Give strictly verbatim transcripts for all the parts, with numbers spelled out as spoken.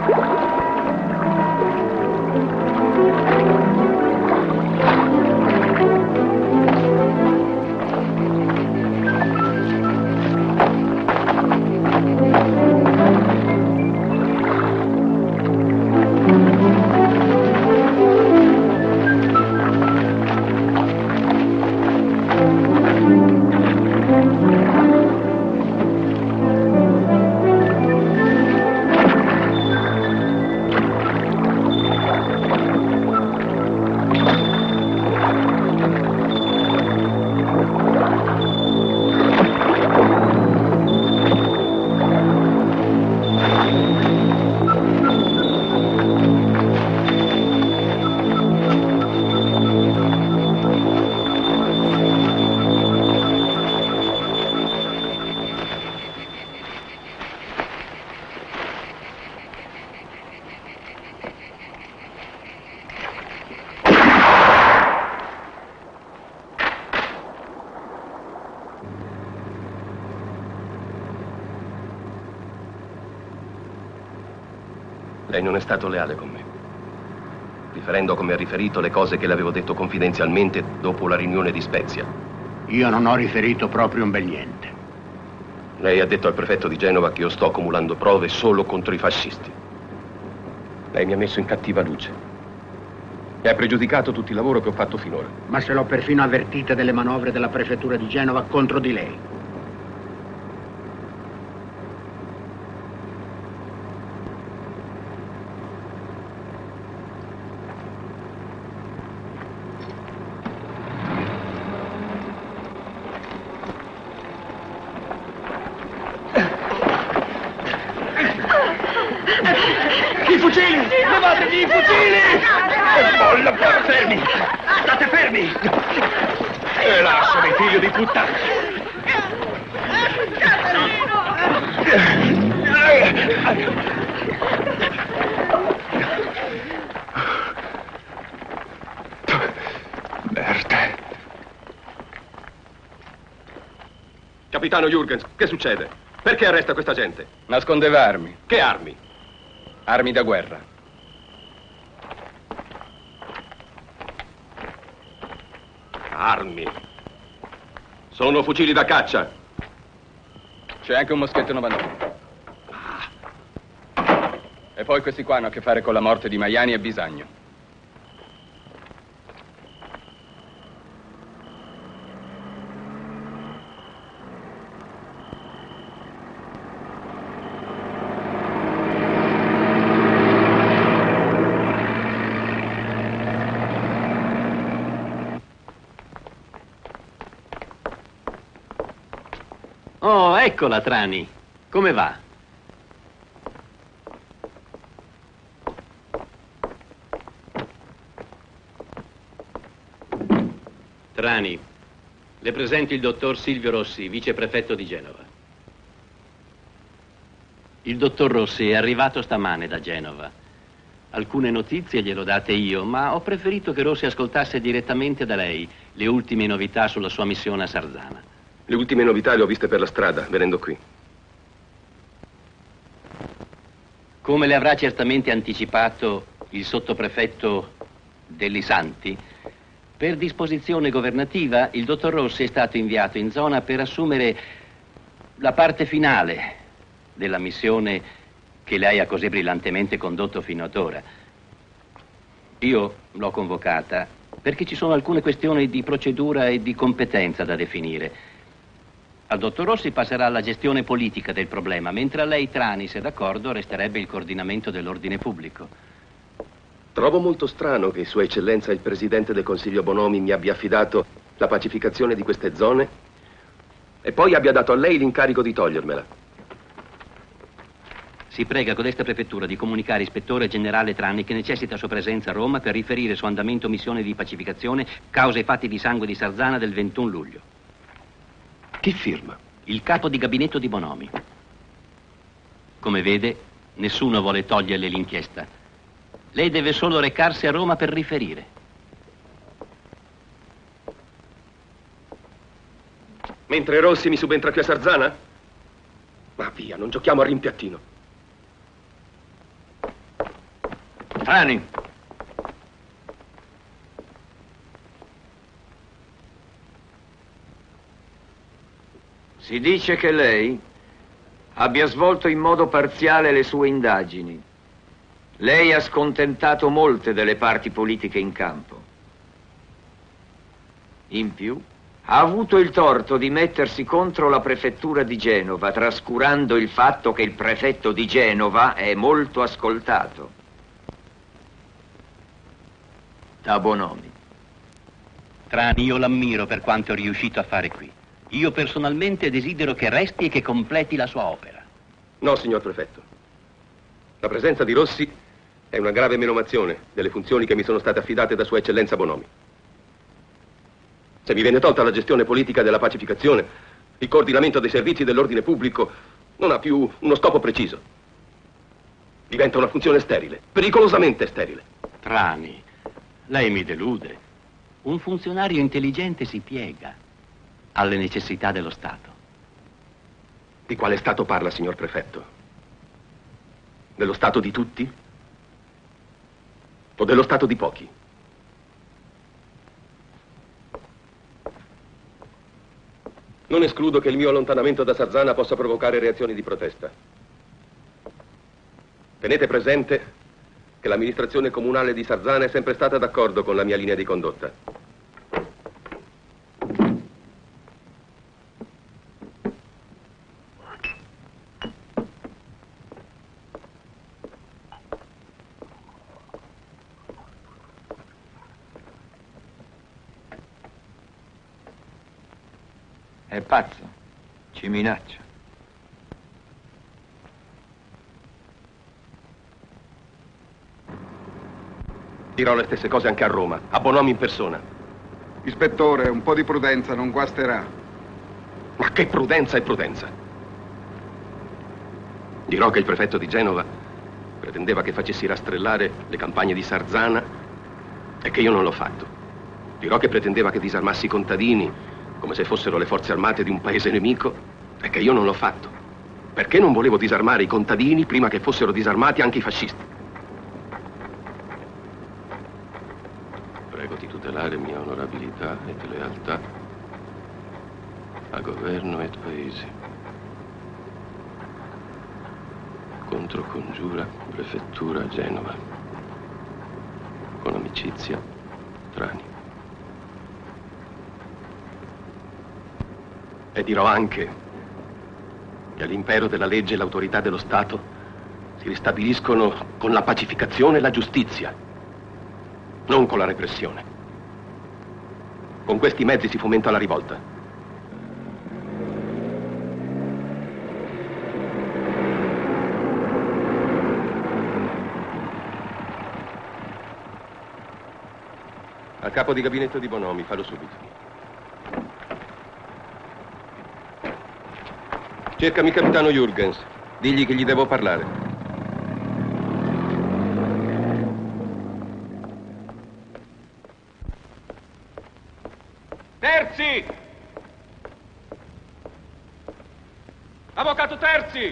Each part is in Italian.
Lei non è stato leale con me, riferendo come ha riferito le cose che le avevo detto confidenzialmente dopo la riunione di Spezia. Io non ho riferito proprio un bel niente. Lei ha detto al prefetto di Genova che io sto accumulando prove solo contro i fascisti. Lei mi ha messo in cattiva luce e ha pregiudicato tutto il lavoro che ho fatto finora. Ma se l'ho perfino avvertita delle manovre della prefettura di Genova contro di lei. Capitano Jürgens, che succede? Perché arresta questa gente? Nascondeva armi. Che armi? Armi da guerra. Armi? Sono fucili da caccia. C'è anche un moschetto novantuno. E poi questi qua hanno a che fare con la morte di Maiani e Bisagno. Oh, eccola, Trani. Come va? Trani, le presento il dottor Silvio Rossi, viceprefetto di Genova. Il dottor Rossi è arrivato stamane da Genova. Alcune notizie glielo date io, ma ho preferito che Rossi ascoltasse direttamente da lei le ultime novità sulla sua missione a Sarzana. Le ultime novità le ho viste per la strada, venendo qui. Come le avrà certamente anticipato il sottoprefetto Deli Santi, per disposizione governativa il dottor Rossi è stato inviato in zona per assumere la parte finale della missione che lei ha così brillantemente condotto fino ad ora. Io l'ho convocata perché ci sono alcune questioni di procedura e di competenza da definire. Al dottor Rossi passerà la gestione politica del problema, mentre a lei, Trani, se d'accordo, resterebbe il coordinamento dell'ordine pubblico. Trovo molto strano che Sua Eccellenza il Presidente del Consiglio Bonomi mi abbia affidato la pacificazione di queste zone e poi abbia dato a lei l'incarico di togliermela. Si prega codesta prefettura di comunicare ispettore generale Trani che necessita sua presenza a Roma per riferire su andamento missione di pacificazione causa i fatti di sangue di Sarzana del ventuno luglio. Chi firma? Il capo di gabinetto di Bonomi. Come vede, nessuno vuole toglierle l'inchiesta. Lei deve solo recarsi a Roma per riferire. Mentre Rossi mi subentra qui a Sarzana? Ma via, non giochiamo a rimpiattino. Trani. Si dice che lei abbia svolto in modo parziale le sue indagini. Lei ha scontentato molte delle parti politiche in campo. In più, ha avuto il torto di mettersi contro la prefettura di Genova, trascurando il fatto che il prefetto di Genova è molto ascoltato. Da Bonomi. Trani, io l'ammiro per quanto è riuscito a fare qui. Io personalmente desidero che resti e che completi la sua opera. No, signor prefetto. La presenza di Rossi è una grave menomazione delle funzioni che mi sono state affidate da Sua Eccellenza Bonomi. Se mi viene tolta la gestione politica della pacificazione, il coordinamento dei servizi dell'ordine pubblico non ha più uno scopo preciso. Diventa una funzione sterile, pericolosamente sterile. Trani, lei mi delude. Un funzionario intelligente si piega alle necessità dello Stato. Di quale Stato parla, signor prefetto? Dello Stato di tutti? O dello Stato di pochi? Non escludo che il mio allontanamento da Sarzana possa provocare reazioni di protesta. Tenete presente che l'amministrazione comunale di Sarzana è sempre stata d'accordo con la mia linea di condotta. È pazzo, ci minaccia. Dirò le stesse cose anche a Roma, a Bonomi in persona. Ispettore, un po' di prudenza non guasterà. Ma che prudenza e prudenza? Dirò che il prefetto di Genova pretendeva che facessi rastrellare le campagne di Sarzana e che io non l'ho fatto. Dirò che pretendeva che disarmassi i contadini come se fossero le forze armate di un paese nemico e che io non l'ho fatto. Perché non volevo disarmare i contadini prima che fossero disarmati anche i fascisti. Prego di tutelare mia onorabilità e lealtà a governo e paese. Contro congiura, prefettura Genova. Con amicizia, Trani. E dirò anche che all'impero della legge e l'autorità dello Stato si ristabiliscono con la pacificazione e la giustizia, non con la repressione. Con questi mezzi si fomenta la rivolta. Al capo di gabinetto di Bonomi, fallo subito. Cercami capitano Jürgens. Digli che gli devo parlare. Terzi! Avvocato Terzi!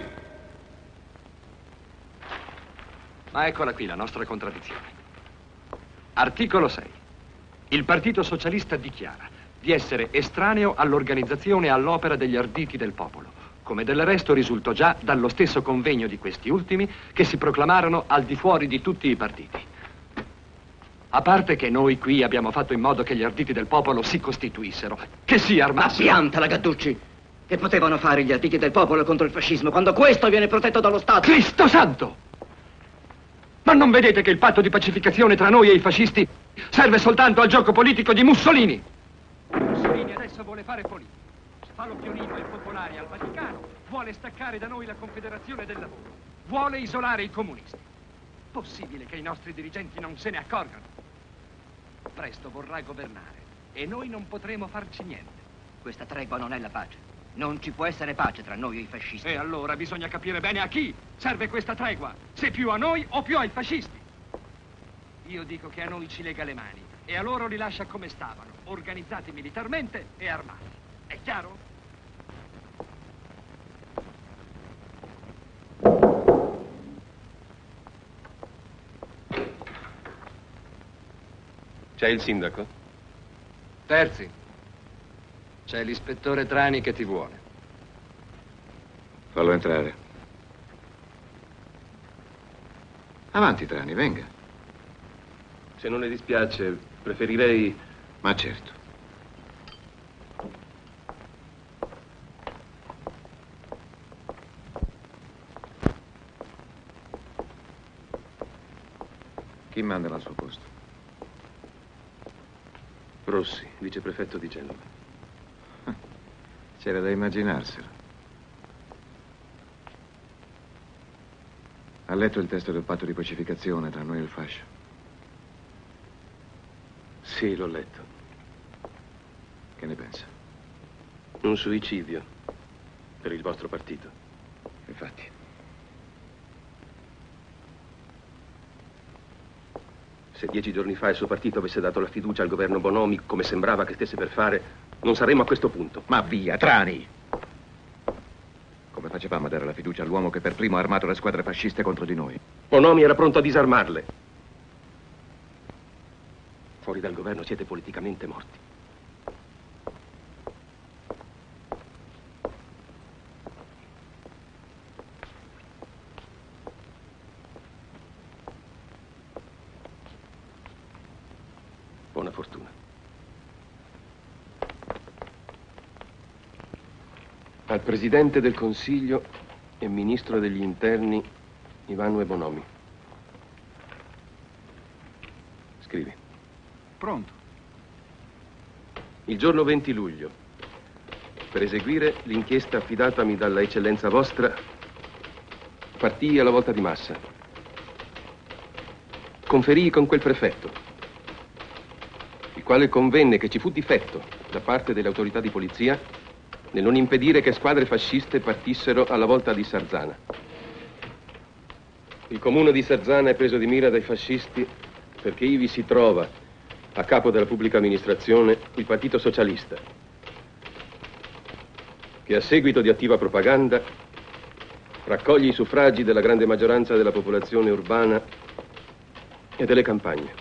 Ma eccola qui la nostra contraddizione. Articolo sei. Il Partito Socialista dichiara di essere estraneo all'organizzazione e all'opera degli arditi del popolo, come del resto risultò già dallo stesso convegno di questi ultimi che si proclamarono al di fuori di tutti i partiti. A parte che noi qui abbiamo fatto in modo che gli arditi del popolo si costituissero, che si armassero... Ma piantala, Gattucci! Che potevano fare gli arditi del popolo contro il fascismo quando questo viene protetto dallo Stato? Cristo santo! Ma non vedete che il patto di pacificazione tra noi e i fascisti serve soltanto al gioco politico di Mussolini? Mussolini adesso vuole fare politica. Fa l'occhiolino ai popolari al Vaticano, vuole staccare da noi la Confederazione del Lavoro, vuole isolare i comunisti. Possibile che i nostri dirigenti non se ne accorgano? Presto vorrà governare e noi non potremo farci niente. Questa tregua non è la pace. Non ci può essere pace tra noi e i fascisti. E allora bisogna capire bene a chi serve questa tregua, se più a noi o più ai fascisti. Io dico che a noi ci lega le mani e a loro li lascia come stavano, organizzati militarmente e armati. È chiaro? C'è il sindaco? Terzi, c'è l'ispettore Trani che ti vuole. Fallo entrare. Avanti, Trani, venga. Se non le dispiace, preferirei... Ma certo. Chi manda al suo posto? Rossi, viceprefetto di Genova. C'era da immaginarselo. Ha letto il testo del patto di pacificazione tra noi e il fascio? Sì, l'ho letto. Che ne pensa? Un suicidio per il vostro partito. Infatti. Se dieci giorni fa il suo partito avesse dato la fiducia al governo Bonomi, come sembrava che stesse per fare, non saremmo a questo punto. Ma via, Trani! Come facevamo a dare la fiducia all'uomo che per primo ha armato le squadre fasciste contro di noi? Bonomi era pronto a disarmarle. Fuori dal governo siete politicamente morti. Buona fortuna. Al Presidente del Consiglio e Ministro degli Interni, Ivano Bonomi. Scrivi. Pronto. Il giorno venti luglio, per eseguire l'inchiesta affidatami dalla eccellenza vostra, partii alla volta di Massa. Conferii con quel prefetto, il quale convenne che ci fu difetto da parte delle autorità di polizia nel non impedire che squadre fasciste partissero alla volta di Sarzana. Il comune di Sarzana è preso di mira dai fascisti perché ivi si trova, a capo della pubblica amministrazione, il Partito Socialista, che a seguito di attiva propaganda raccoglie i suffragi della grande maggioranza della popolazione urbana e delle campagne.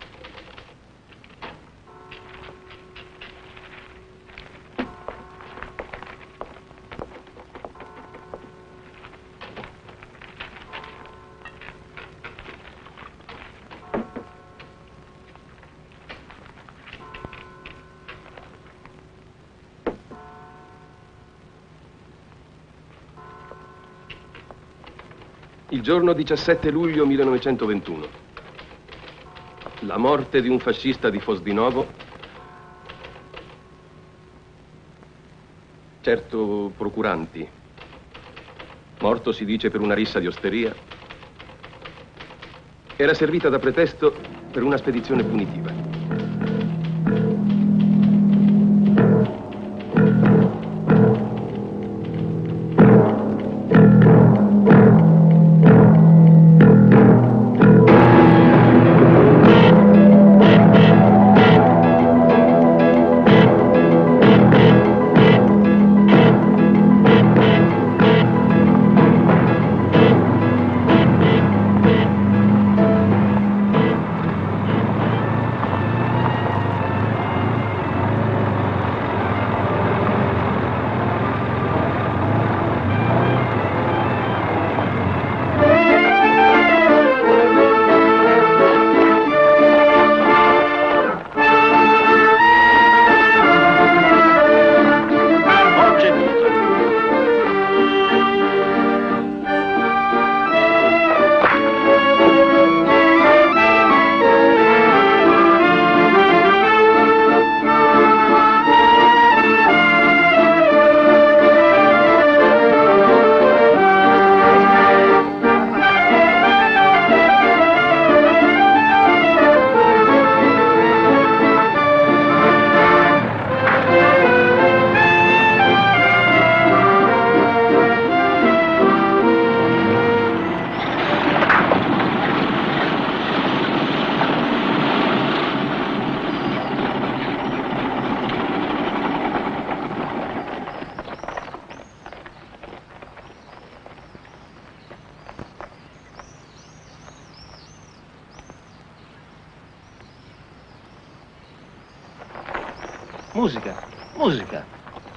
Il giorno diciassette luglio millenovecentoventuno. La morte di un fascista di Fosdinovo, certo Procuranti, morto si dice per una rissa di osteria, era servita da pretesto per una spedizione punitiva. Musica, musica.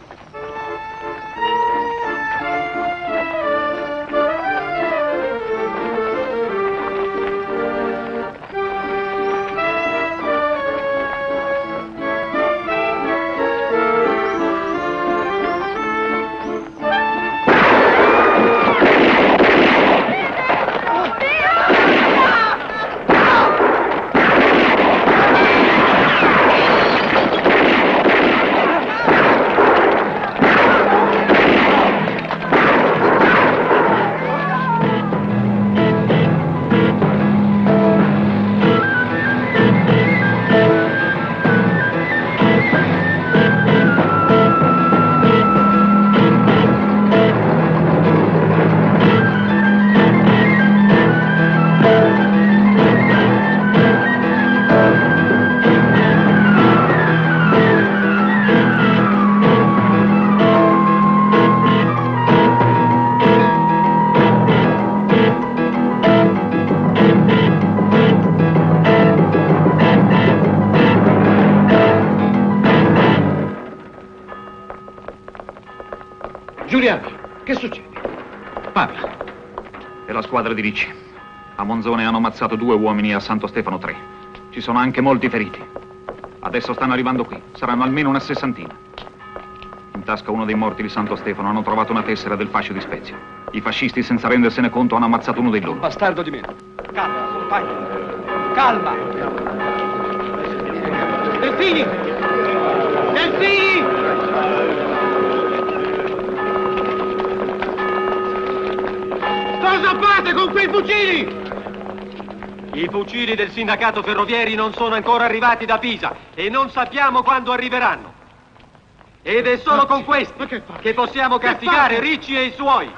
Giuliano, che succede? Parla. È la squadra di Ricci. A Monzone hanno ammazzato due uomini e a Santo Stefano tre. Ci sono anche molti feriti. Adesso stanno arrivando qui. Saranno almeno una sessantina. In tasca a uno dei morti di Santo Stefano hanno trovato una tessera del fascio di Spezia. I fascisti, senza rendersene conto, hanno ammazzato uno dei loro. Un bastardo di meno. Calma, compagni. Calma. Delfini! Delfini! Cosa fate con quei fucili? I fucili del sindacato ferrovieri non sono ancora arrivati da Pisa e non sappiamo quando arriveranno. Ed è solo con questi che, che possiamo castigare Ricci e i suoi.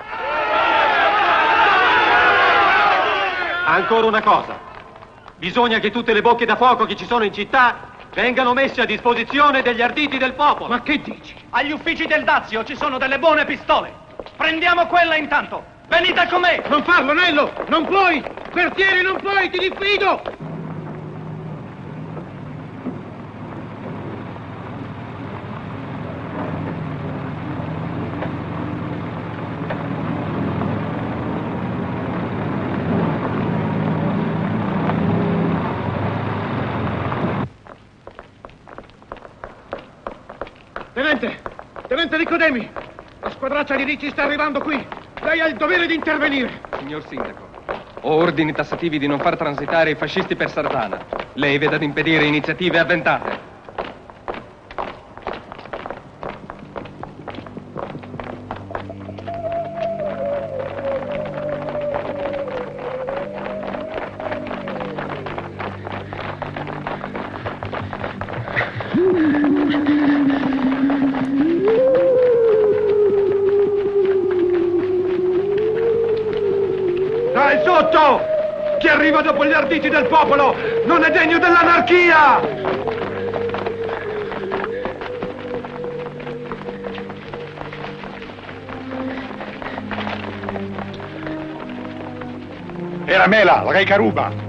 Ancora una cosa. Bisogna che tutte le bocche da fuoco che ci sono in città vengano messe a disposizione degli arditi del popolo. Ma che dici? Agli uffici del Dazio ci sono delle buone pistole. Prendiamo quella intanto. Venite con me! Non farlo, Nello! Non puoi! Quartiere, non puoi! Ti diffido! Tenente! Tenente Nicodemi! La squadraccia di Ricci sta arrivando qui! Lei ha il dovere di intervenire! Signor Sindaco, ho ordini tassativi di non far transitare i fascisti per Sarzana. Lei veda ad impedire iniziative avventate. Dai, sotto! Chi arriva dopo gli arditi del popolo non è degno dell'anarchia! Era Mela, la Re Caruba.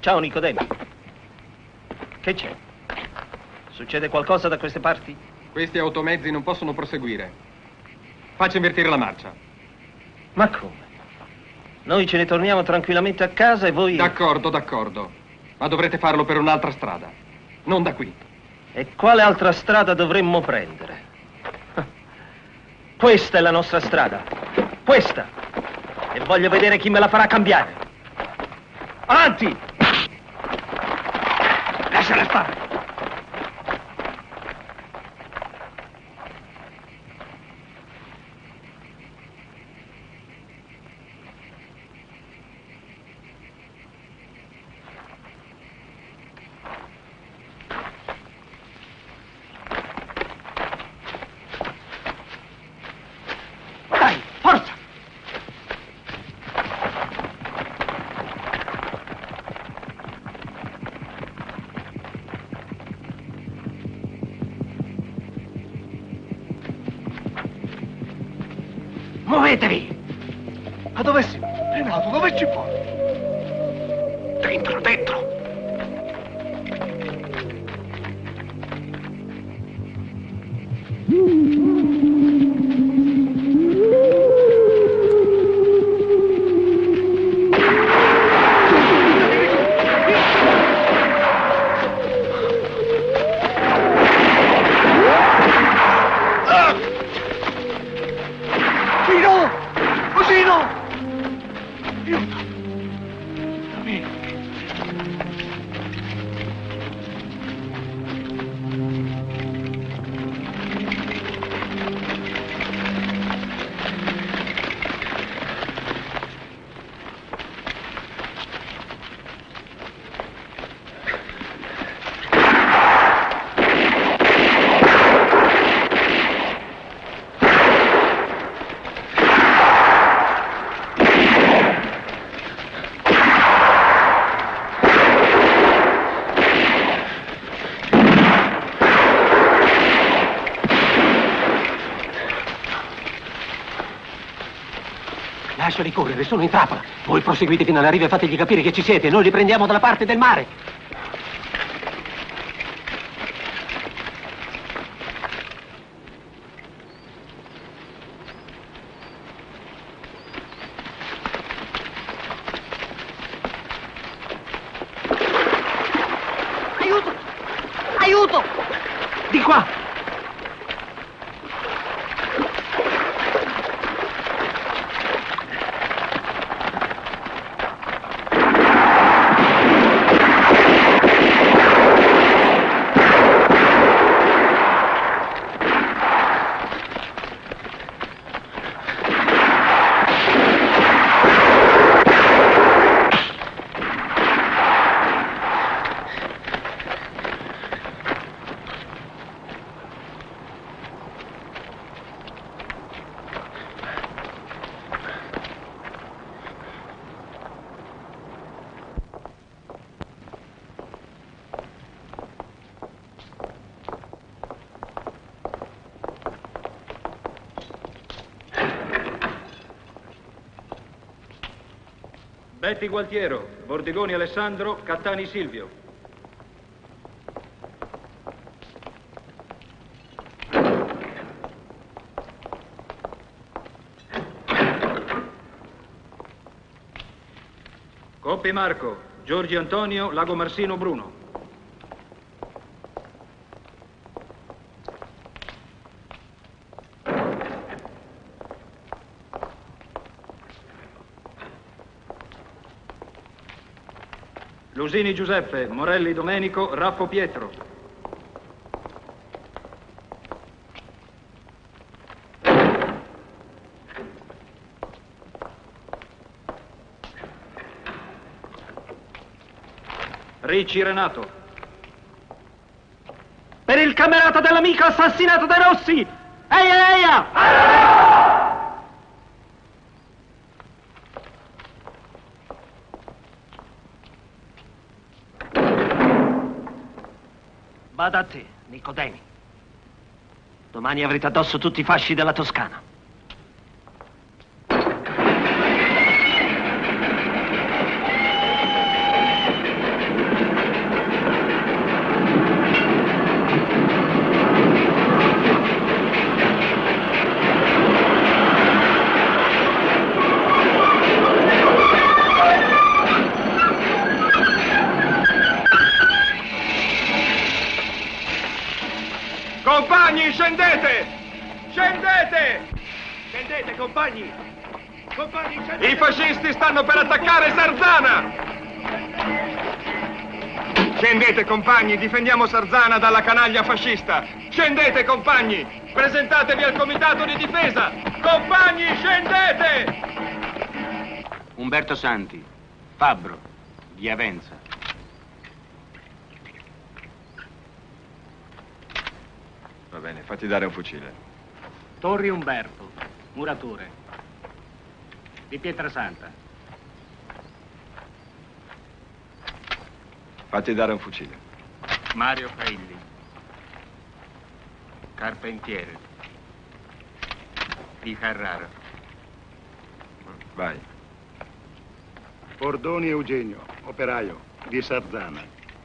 Ciao Nicodemo. Che c'è? Succede qualcosa da queste parti? Questi automezzi non possono proseguire. Faccia invertire la marcia. Ma come? Noi ce ne torniamo tranquillamente a casa e voi... D'accordo, d'accordo. Ma dovrete farlo per un'altra strada. Non da qui. E quale altra strada dovremmo prendere? Questa è la nostra strada. Questa. E voglio vedere chi me la farà cambiare. Avanti! Lasciala stare. Dai, forza! Muovetevi! Ma dove si? Renato, dove ci porti? Dentro, dentro! Gino! Cosino! Aiuto! Amico. Lasciali correre, sono in trappola. Voi proseguite fino alla riva e fategli capire che ci siete. Noi li prendiamo dalla parte del mare. Aiuto! Aiuto! Di qua! Betti Gualtiero, Bordigoni Alessandro, Cattani Silvio. Coppi Marco, Giorgi Antonio, Lagomarsino Bruno. Lusini Giuseppe, Morelli Domenico, Raffo Pietro. Ricci Renato. Per il camerata dell'amico assassinato da Rossi! Eia, eia! Vada a te, Nicodemi. Domani avrete addosso tutti i fasci della Toscana. Compagni, scendete! Scendete! Scendete, compagni! Compagni, scendete! I fascisti stanno per attaccare Sarzana! Scendete, compagni, difendiamo Sarzana dalla canaglia fascista! Scendete, compagni! Presentatevi al comitato di difesa! Compagni, scendete! Umberto Santi, fabbro, di Avenza. Va bene, fatti dare un fucile. Torri Umberto, muratore, di Pietrasanta. Fatti dare un fucile. Mario Cailli, carpentiere, di Carrara. Vai. Bordoni Eugenio, operaio, di Sarzana.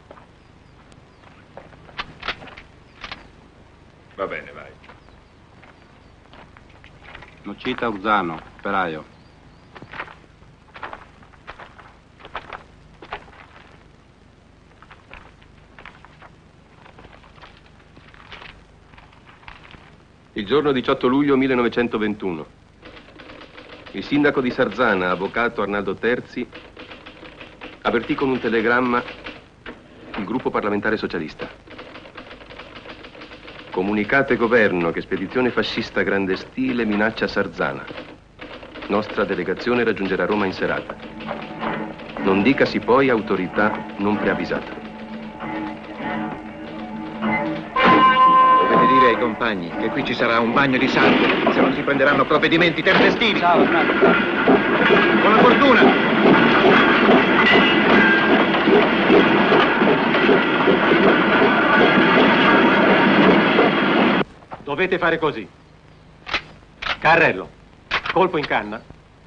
Va bene, vai. Nocita Urzano, operaio. Il giorno diciotto luglio millenovecentoventuno, il sindaco di Sarzana, avvocato Arnaldo Terzi, avvertì con un telegramma il gruppo parlamentare socialista. Comunicate governo che spedizione fascista grande stile minaccia Sarzana. Nostra delegazione raggiungerà Roma in serata. Non dicasi poi autorità non preavvisata. Dovete dire ai compagni che qui ci sarà un bagno di sangue se non si prenderanno provvedimenti tempestivi. Ciao, bravo. Buona fortuna! Dovete fare così. Carrello, colpo in canna.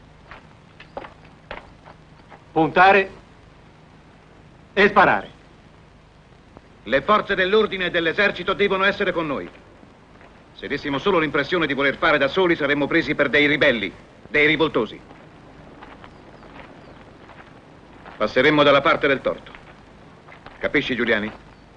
Puntare e sparare. Le forze dell'ordine e dell'esercito devono essere con noi. Se dessimo solo l'impressione di voler fare da soli, saremmo presi per dei ribelli, dei rivoltosi. Passeremmo dalla parte del torto. Capisci, Giuliani?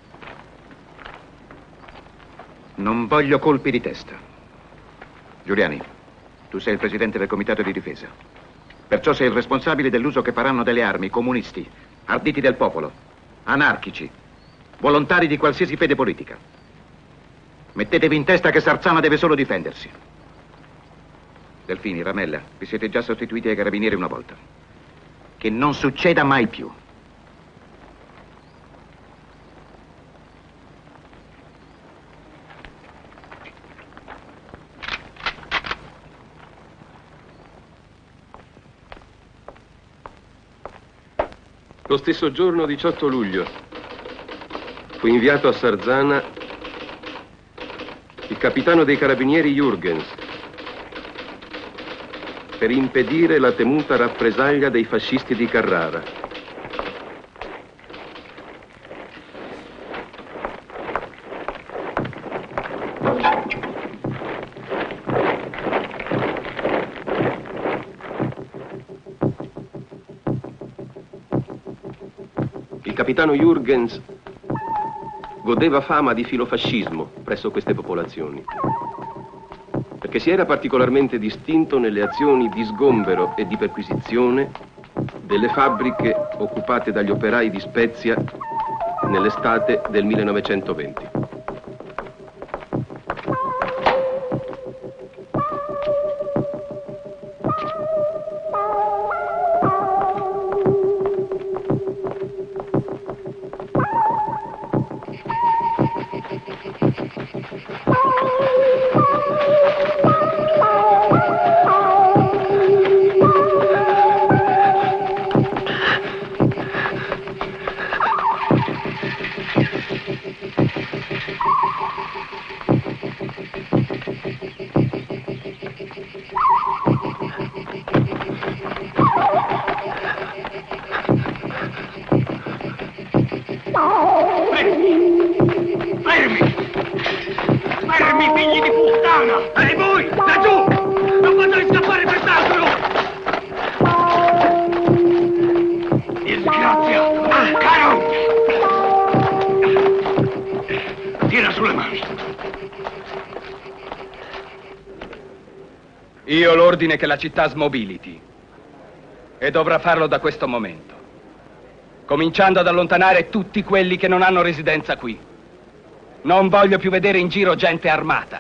Non voglio colpi di testa. Giuliani, tu sei il presidente del comitato di difesa. Perciò sei il responsabile dell'uso che faranno delle armi comunisti, arditi del popolo, anarchici, volontari di qualsiasi fede politica. Mettetevi in testa che Sarzana deve solo difendersi. Delfini, Ramella, vi siete già sostituiti ai carabinieri una volta. Che non succeda mai più. Lo stesso giorno, diciotto luglio, fu inviato a Sarzana il capitano dei carabinieri Jürgens per impedire la temuta rappresaglia dei fascisti di Carrara. Il capitano Jürgens godeva fama di filofascismo presso queste popolazioni, perché si era particolarmente distinto nelle azioni di sgombero e di perquisizione delle fabbriche occupate dagli operai di Spezia nell'estate del millenovecentoventi. Io ho l'ordine che la città smobiliti. E dovrà farlo da questo momento. Cominciando ad allontanare tutti quelli che non hanno residenza qui. Non voglio più vedere in giro gente armata.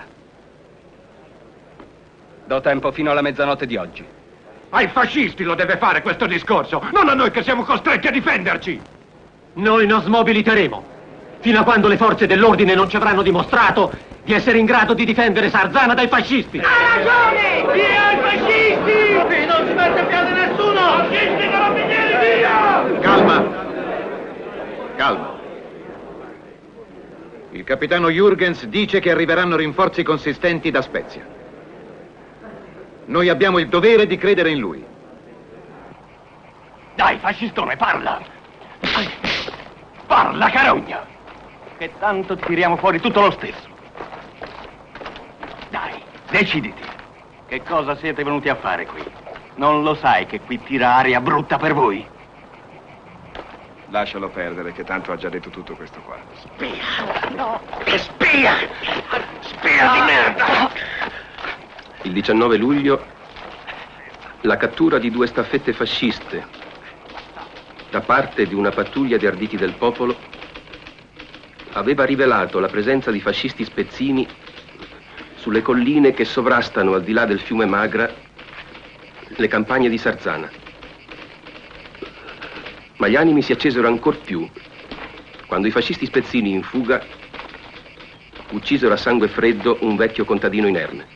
Do tempo fino alla mezzanotte di oggi. Ai fascisti lo deve fare questo discorso, non a noi che siamo costretti a difenderci. Noi non smobiliteremo, fino a quando le forze dell'ordine non ci avranno dimostrato di essere in grado di difendere Sarzana dai fascisti. Ha ragione! Via i fascisti! Qui non si mette piede nessuno! Fascisti carabinieri, via! Calma! Calma. Il capitano Jürgens dice che arriveranno rinforzi consistenti da Spezia. Noi abbiamo il dovere di credere in lui. Dai, fascistone, parla! Parla, carogna! Che tanto tiriamo fuori tutto lo stesso. Dai, deciditi. Che cosa siete venuti a fare qui? Non lo sai che qui tira aria brutta per voi? Lascialo perdere, che tanto ha già detto tutto questo qua. Spia! No! Spia! Spia di merda! Il diciannove luglio, la cattura di due staffette fasciste da parte di una pattuglia di arditi del popolo aveva rivelato la presenza di fascisti spezzini sulle colline che sovrastano al di là del fiume Magra le campagne di Sarzana. Ma gli animi si accesero ancor più quando i fascisti spezzini in fuga uccisero a sangue freddo un vecchio contadino inerme.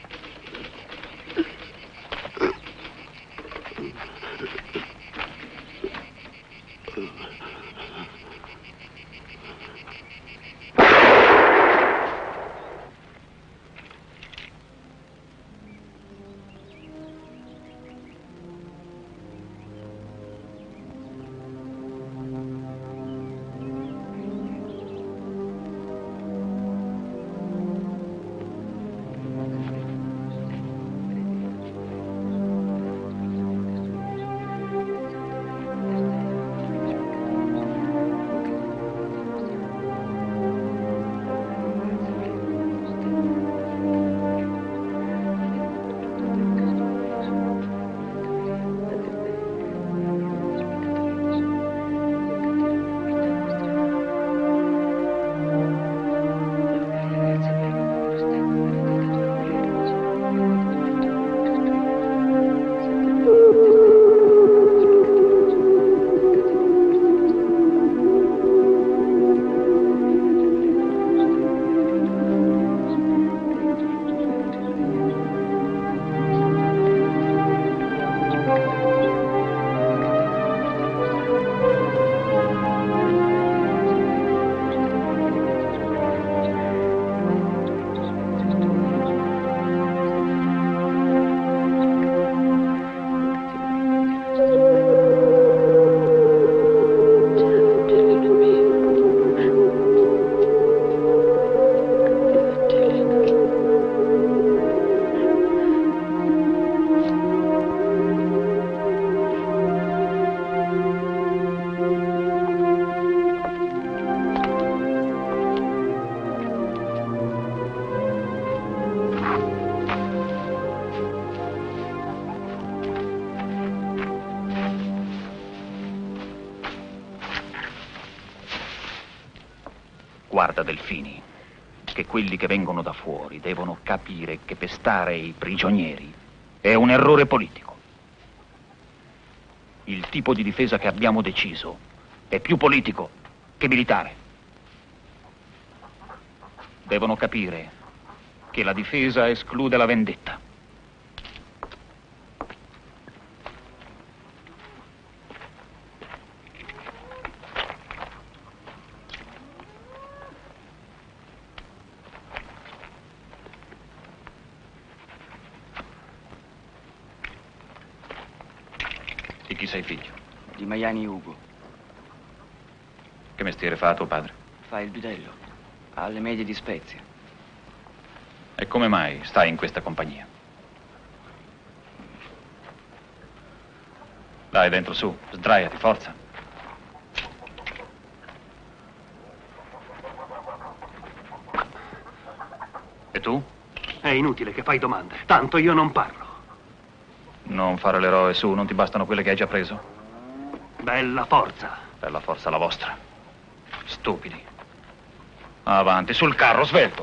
Guarda, Delfini, che quelli che vengono da fuori devono capire che pestare i prigionieri è un errore politico. Il tipo di difesa che abbiamo deciso è più politico che militare. Devono capire che la difesa esclude la vendetta. Di chi sei figlio? Di Maiani Ugo. Che mestiere fa tuo padre? Fa il bidello. Alle medie di Spezia. E come mai stai in questa compagnia? Dai, dentro, su, sdraiati, forza. E tu? È inutile che fai domande, tanto io non parlo. Non fare l'eroe, su, non ti bastano quelle che hai già preso? Bella forza. Bella forza la vostra. Stupidi. Avanti, sul carro, svelto.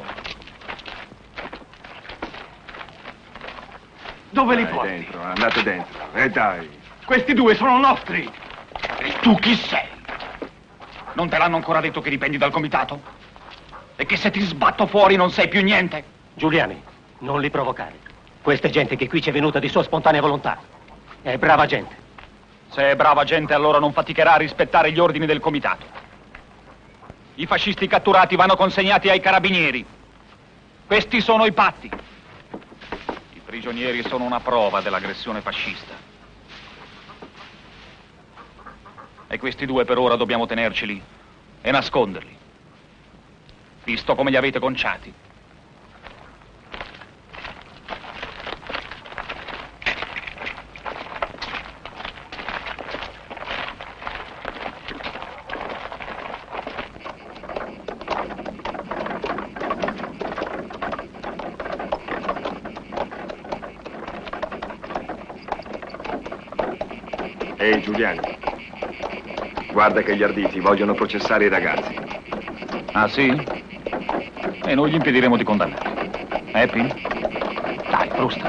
Dove li Dai, porti? dentro, andate dentro. E dai. Questi due sono nostri. E tu chi sei? Non te l'hanno ancora detto che dipendi dal comitato? E che se ti sbatto fuori non sei più niente? Giuliani, non li provocare. Questa è gente che qui ci è venuta di sua spontanea volontà. È brava gente. Se è brava gente, allora non faticherà a rispettare gli ordini del comitato. I fascisti catturati vanno consegnati ai carabinieri. Questi sono i patti. I prigionieri sono una prova dell'aggressione fascista. E questi due per ora dobbiamo tenerceli e nasconderli, visto come li avete conciati. Ehi, Giuliani. Guarda che gli arditi vogliono processare i ragazzi. Ah, sì? E non gli impediremo di condannare. Happy? Dai, frusta.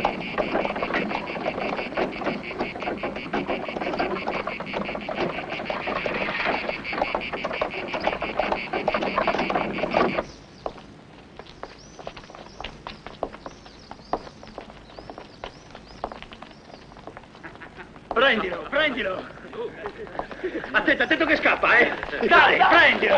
Prendilo, prendilo! Attento, attento che scappa, eh! Dai, prendilo!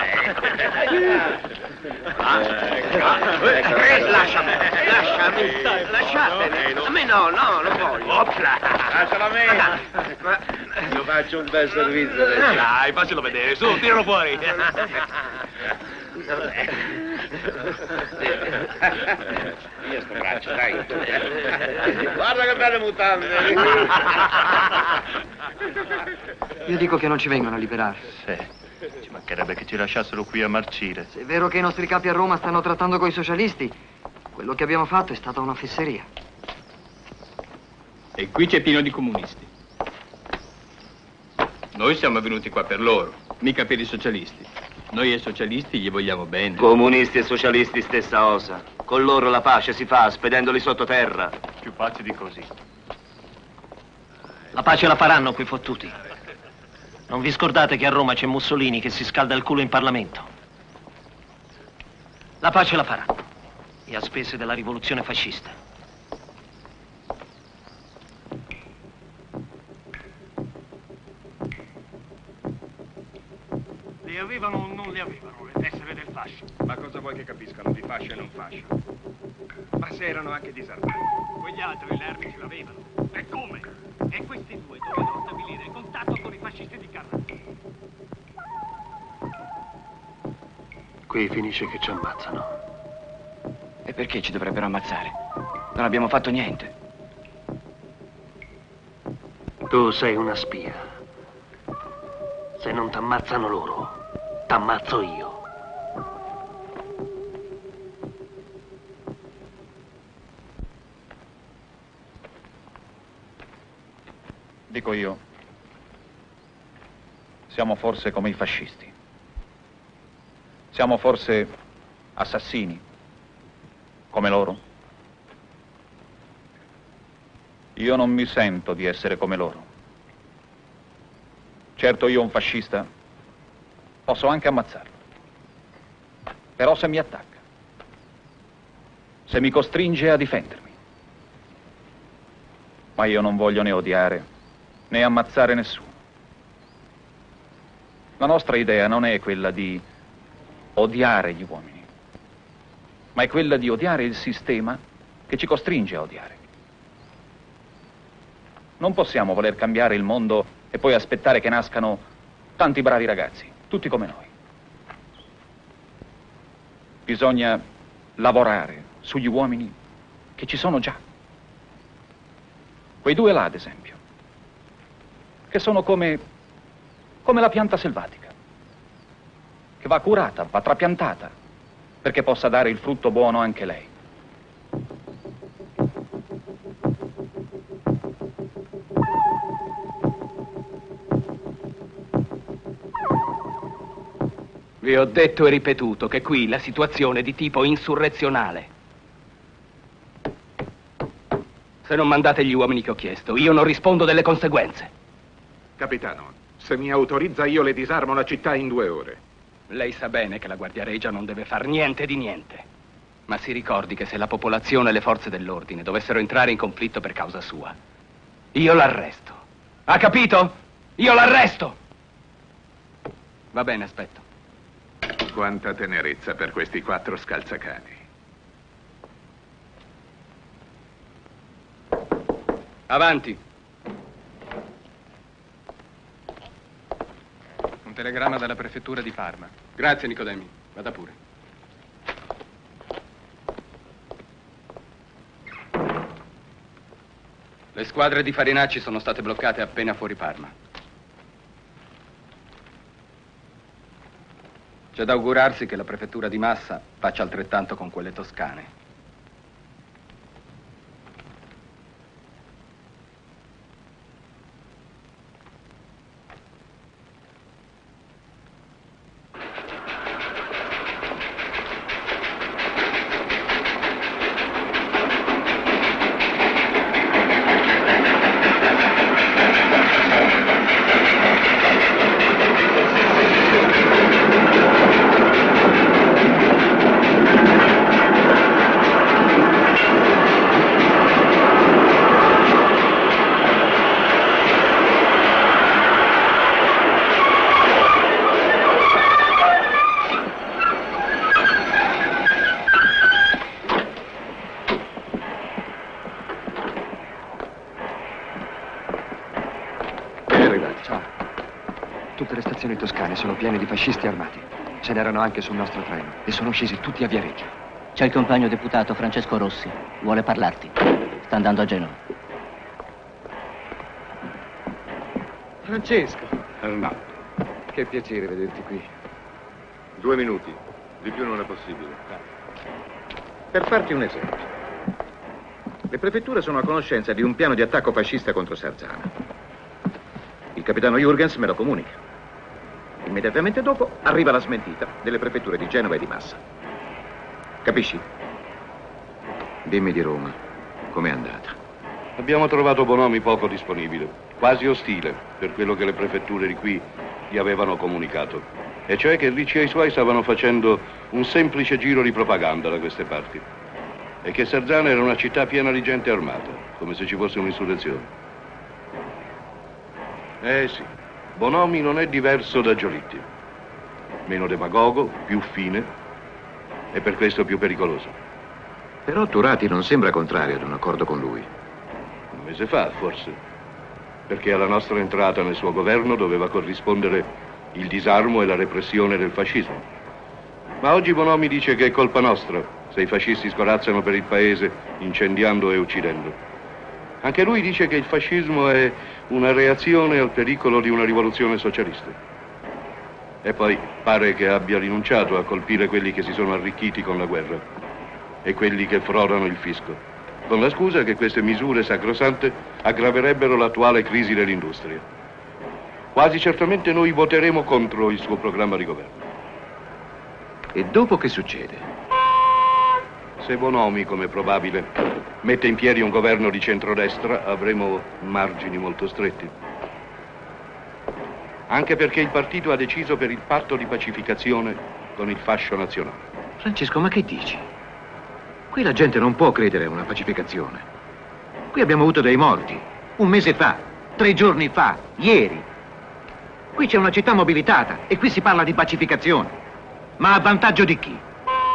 Lasciami, lasciami, lasciatemi. A me no, no, non voglio. Opla! Lascialo a me. Io faccio un bel servizio adesso. Dai, faccelo vedere, su, tiralo fuori. Io sto braccio, dai. Guarda che belle mutande. Io dico che non ci vengono a liberare. Sì, ci mancherebbe che ci lasciassero qui a marcire. Se è vero che i nostri capi a Roma stanno trattando coi socialisti, quello che abbiamo fatto è stata una fesseria. E qui c'è pieno di comunisti. Noi siamo venuti qua per loro, mica per i socialisti. Noi ai socialisti gli vogliamo bene. Comunisti e socialisti stessa osa. Con loro la pace si fa spedendoli sottoterra. Più pazzi di così. La pace la faranno quei fottuti. Non vi scordate che a Roma c'è Mussolini che si scalda il culo in Parlamento. La pace la faranno. E a spese della rivoluzione fascista. Le avevano o non le avevano le tessere del fascio? Ma cosa vuoi che capiscano di fascia e non fascia? Ma se erano anche disarmati. Quegli altri le armi ce l'avevano. E come? E questi due dovevano stabilire il contatto con i fascisti di Carrara. Qui finisce che ci ammazzano. E perché ci dovrebbero ammazzare? Non abbiamo fatto niente. Tu sei una spia. Se non t'ammazzano loro, t'ammazzo io. Dico io, siamo forse come i fascisti. Siamo forse assassini, come loro. Io non mi sento di essere come loro. Certo, io un fascista posso anche ammazzarlo. Però se mi attacca, se mi costringe a difendermi. Ma io non voglio né odiare né ammazzare nessuno. La nostra idea non è quella di odiare gli uomini, ma è quella di odiare il sistema che ci costringe a odiare. Non possiamo voler cambiare il mondo e poi aspettare che nascano tanti bravi ragazzi, tutti come noi. Bisogna lavorare sugli uomini che ci sono già. Quei due là, ad esempio, che sono come, come la pianta selvatica, che va curata, va trapiantata, perché possa dare il frutto buono anche lei. Vi ho detto e ripetuto che qui la situazione è di tipo insurrezionale. Se non mandate gli uomini che ho chiesto, io non rispondo delle conseguenze. Capitano, se mi autorizza io le disarmo la città in due ore. Lei sa bene che la Guardia Regia non deve far niente di niente. Ma si ricordi che se la popolazione e le forze dell'ordine dovessero entrare in conflitto per causa sua, io l'arresto. Ha capito? Io l'arresto! Va bene, aspetto. Quanta tenerezza per questi quattro scalzacani. Avanti. Un telegramma dalla prefettura di Parma. Grazie, Nicodemi. Vada pure. Le squadre di Farinacci sono state bloccate appena fuori Parma. C'è da augurarsi che la prefettura di Massa faccia altrettanto con quelle toscane. Sono piene di fascisti armati. Ce n'erano anche sul nostro treno e sono scesi tutti a Viareggio. C'è il compagno deputato Francesco Rossi. Vuole parlarti. Sta andando a Genova. Francesco. Arnaldo. Che piacere vederti qui. Due minuti. Di più non è possibile. Per farti un esempio. Le prefetture sono a conoscenza di un piano di attacco fascista contro Sarzana. Il capitano Jürgens me lo comunica. Immediatamente dopo arriva la smentita delle prefetture di Genova e di Massa. Capisci? Dimmi di Roma, com'è andata? Abbiamo trovato Bonomi poco disponibile, quasi ostile per quello che le prefetture di qui gli avevano comunicato. E cioè che Ricci e i suoi stavano facendo un semplice giro di propaganda da queste parti. E che Sarzana era una città piena di gente armata, come se ci fosse un'insurrezione. Eh sì. Bonomi non è diverso da Giolitti. Meno demagogo, più fine e per questo più pericoloso. Però Turati non sembra contrario ad un accordo con lui. Un mese fa, forse. Perché alla nostra entrata nel suo governo doveva corrispondere il disarmo e la repressione del fascismo. Ma oggi Bonomi dice che è colpa nostra se i fascisti scorazzano per il paese incendiando e uccidendo. Anche lui dice che il fascismo è una reazione al pericolo di una rivoluzione socialista. E poi pare che abbia rinunciato a colpire quelli che si sono arricchiti con la guerra e quelli che frodano il fisco, con la scusa che queste misure sacrosante aggraverebbero l'attuale crisi dell'industria. Quasi certamente noi voteremo contro il suo programma di governo. E dopo che succede? Se Bonomi, come probabile, mette in piedi un governo di centrodestra, avremo margini molto stretti. Anche perché il partito ha deciso per il patto di pacificazione con il fascio nazionale. Francesco, ma che dici? Qui la gente non può credere a una pacificazione. Qui abbiamo avuto dei morti. Un mese fa, tre giorni fa, ieri. Qui c'è una città mobilitata e qui si parla di pacificazione. Ma a vantaggio di chi?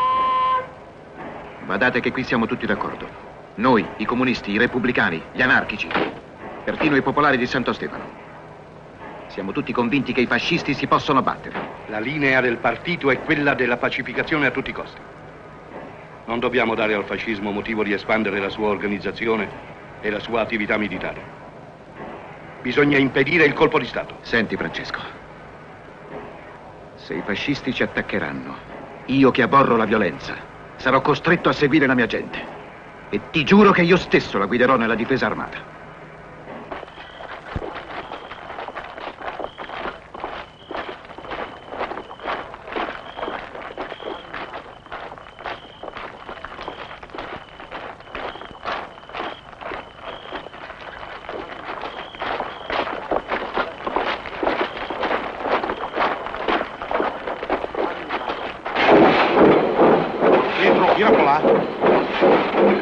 Badate che qui siamo tutti d'accordo. Noi, i comunisti, i repubblicani, gli anarchici, perfino i popolari di Santo Stefano. Siamo tutti convinti che i fascisti si possono battere. La linea del partito è quella della pacificazione a tutti i costi. Non dobbiamo dare al fascismo motivo di espandere la sua organizzazione e la sua attività militare. Bisogna impedire il colpo di Stato. Senti, Francesco, se i fascisti ci attaccheranno, io che aborro la violenza, sarò costretto a seguire la mia gente. E ti giuro che io stesso la guiderò nella difesa armata. Gira là.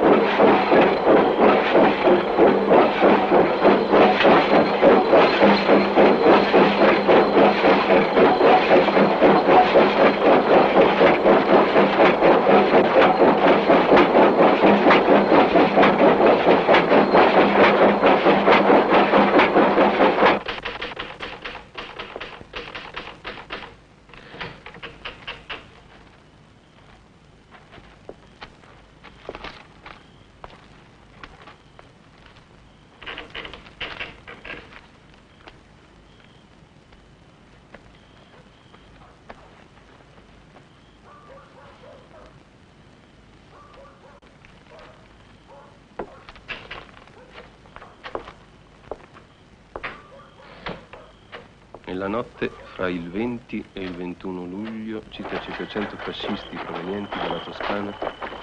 Nella notte fra il venti e il ventuno luglio circa cinquecento fascisti provenienti dalla Toscana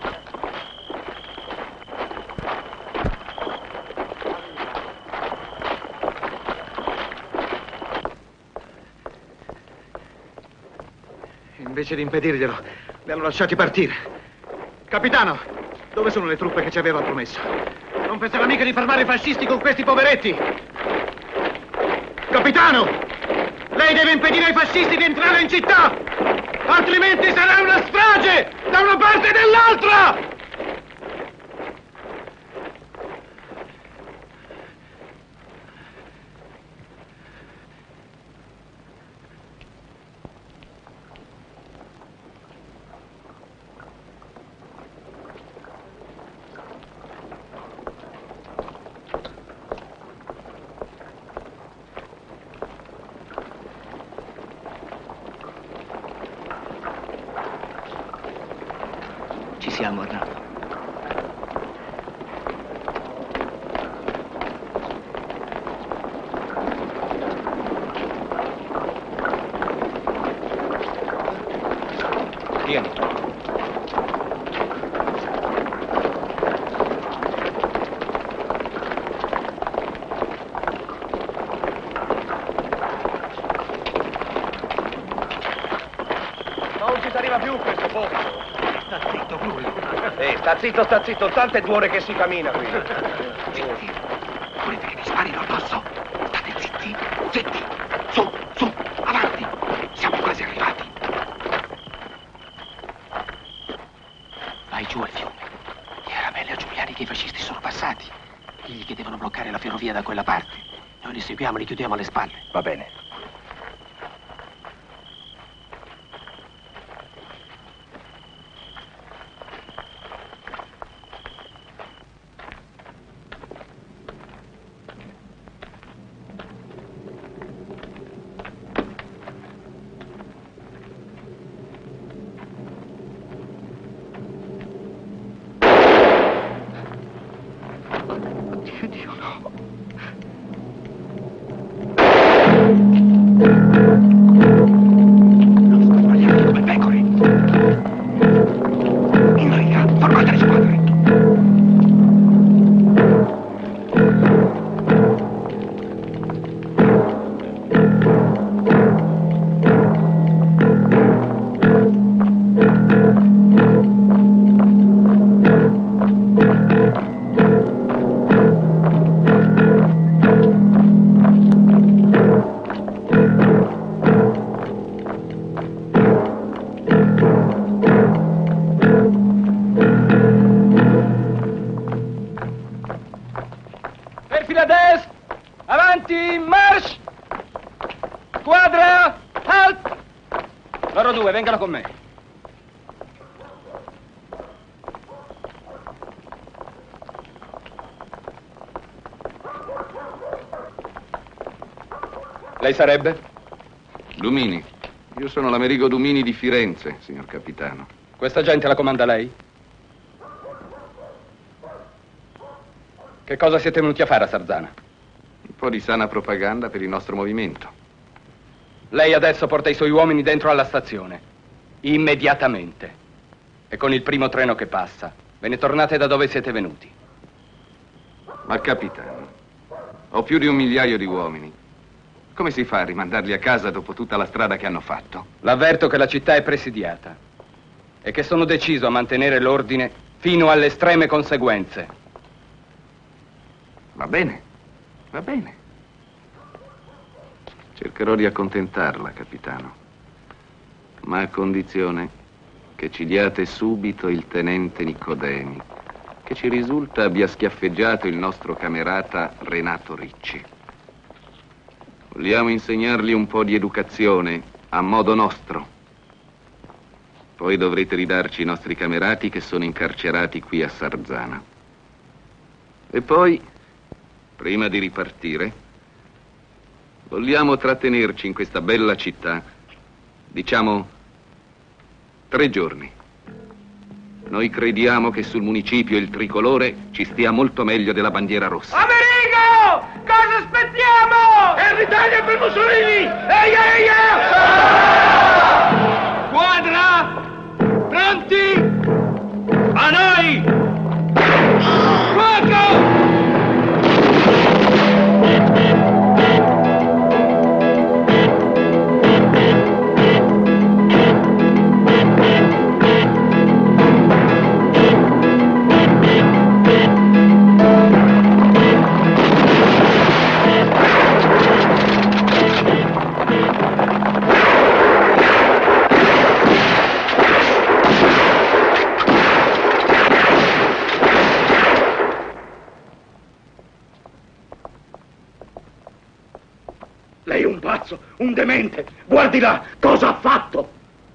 Invece di impedirglielo, li hanno lasciati partire. Capitano, dove sono le truppe che ci aveva promesso? Non penserà mica di fermare i fascisti con questi poveretti! Capitano! Lei deve impedire ai fascisti di entrare in città! Altrimenti sarà una strage! Da una parte e dall'altra! Ci siamo, Arnaldo. Tieni. Non ci si arriva più questo posto. Sta zitto, Giulio. Eh, sta zitto, sta zitto, tanto è due ore che si cammina qui. Zitti. Volete che vi sparino addosso? State zitti, zitti. Su, su, avanti. Siamo quasi arrivati. Vai giù al fiume. Di Arabelle a Giuliani che i fascisti sono passati. Digli che devono bloccare la ferrovia da quella parte. Noi li seguiamo e li chiudiamo alle spalle. Va bene. Dio no. Non sto sbagliando come pecore. In riga, formate le squadre. Loro due, vengano con me. Lei sarebbe? Dumini. Io sono l'Amerigo Dumini di Firenze, signor capitano. Questa gente la comanda lei? Che cosa siete venuti a fare a Sarzana? Un po' di sana propaganda per il nostro movimento. Lei adesso porta i suoi uomini dentro alla stazione. Immediatamente. E con il primo treno che passa, ve ne tornate da dove siete venuti. Ma capitano, ho più di un migliaio di uomini. Come si fa a rimandarli a casa dopo tutta la strada che hanno fatto? L'avverto che la città è presidiata. e che sono deciso a mantenere l'ordine fino alle estreme conseguenze. Va bene, va bene. Cercherò di accontentarla, capitano, ma a condizione che ci diate subito il tenente Nicodemi, che ci risulta abbia schiaffeggiato il nostro camerata Renato Ricci. Vogliamo insegnargli un po' di educazione a modo nostro. Poi dovrete ridarci i nostri camerati che sono incarcerati qui a Sarzana. E poi, prima di ripartire, vogliamo trattenerci in questa bella città, diciamo, tre giorni. Noi crediamo che sul municipio il tricolore ci stia molto meglio della bandiera rossa. Amerigo! Cosa aspettiamo? È l'Italia per Mussolini! Ehi, ehi, ehi! Squadra! Pronti? A noi! Fuoco! Lei è un pazzo, un demente. Guardi là, cosa ha fatto?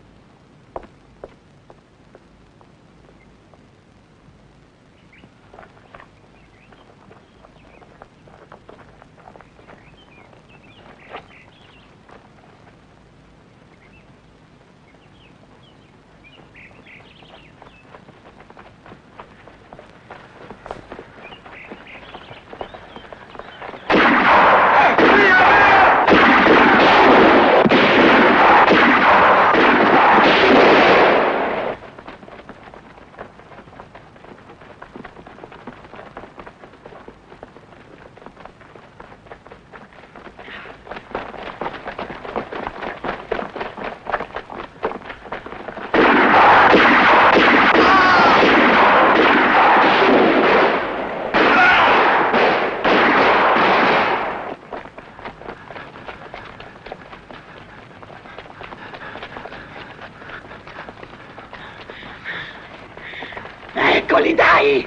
Eccoli, dai!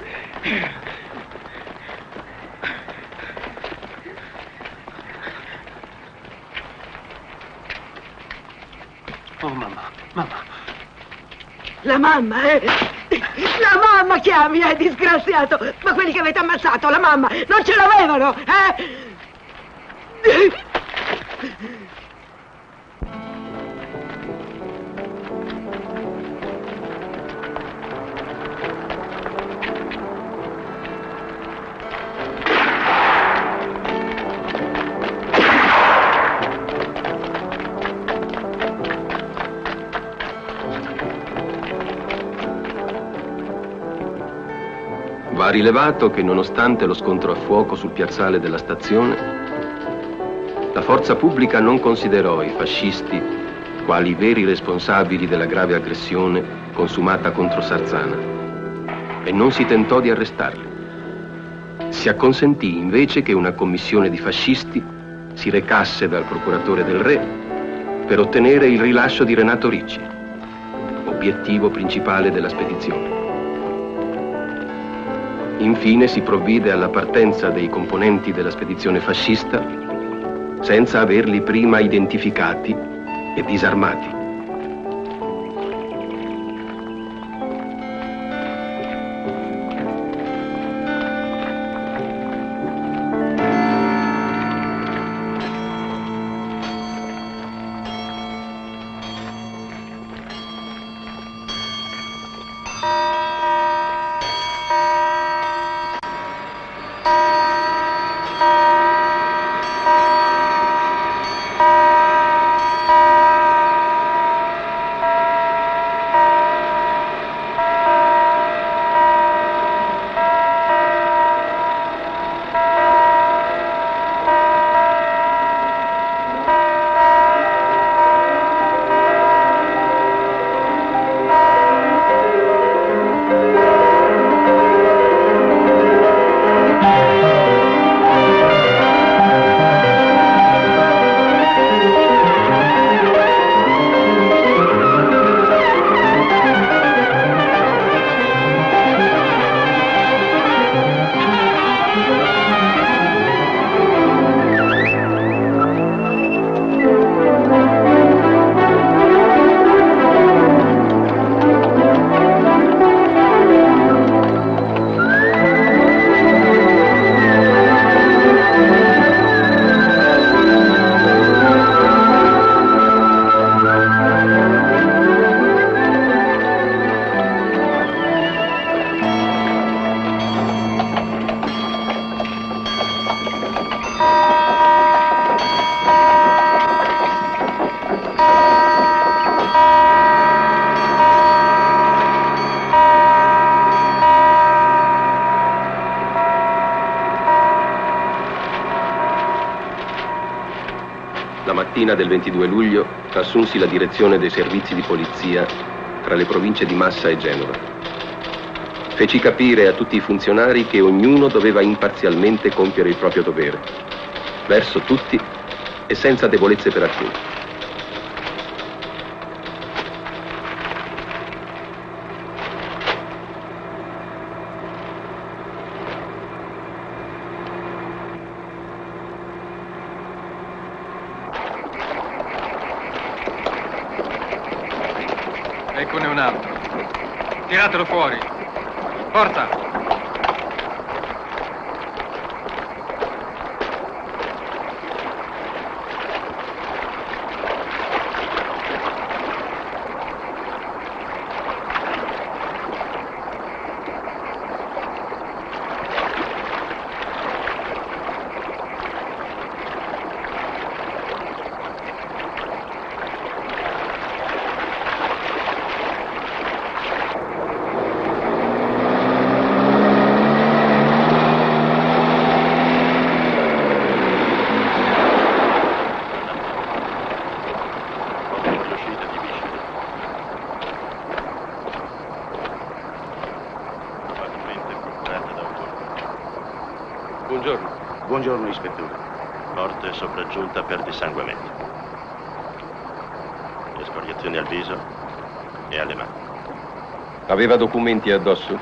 Oh, mamma, mamma. La mamma, eh? La mamma chiami, eh, disgraziato! Ma quelli che avete ammazzato, la mamma, non ce l'avevano, eh? Va rilevato che nonostante lo scontro a fuoco sul piazzale della stazione, la forza pubblica non considerò i fascisti quali i veri responsabili della grave aggressione consumata contro Sarzana e non si tentò di arrestarli. Si acconsentì invece che una commissione di fascisti si recasse dal procuratore del re per ottenere il rilascio di Renato Ricci, obiettivo principale della spedizione. Infine si provvide alla partenza dei componenti della spedizione fascista senza averli prima identificati e disarmati. mattina del ventidue luglio assunsi la direzione dei servizi di polizia tra le province di Massa e Genova. Feci capire a tutti i funzionari che ognuno doveva imparzialmente compiere il proprio dovere, verso tutti e senza debolezze per alcuno. Eccone un altro. Tiratelo fuori. Forza! Buongiorno. Buongiorno, ispettore. Morte sopraggiunta per dissanguamento. Escoriazioni al viso e alle mani. Aveva documenti addosso?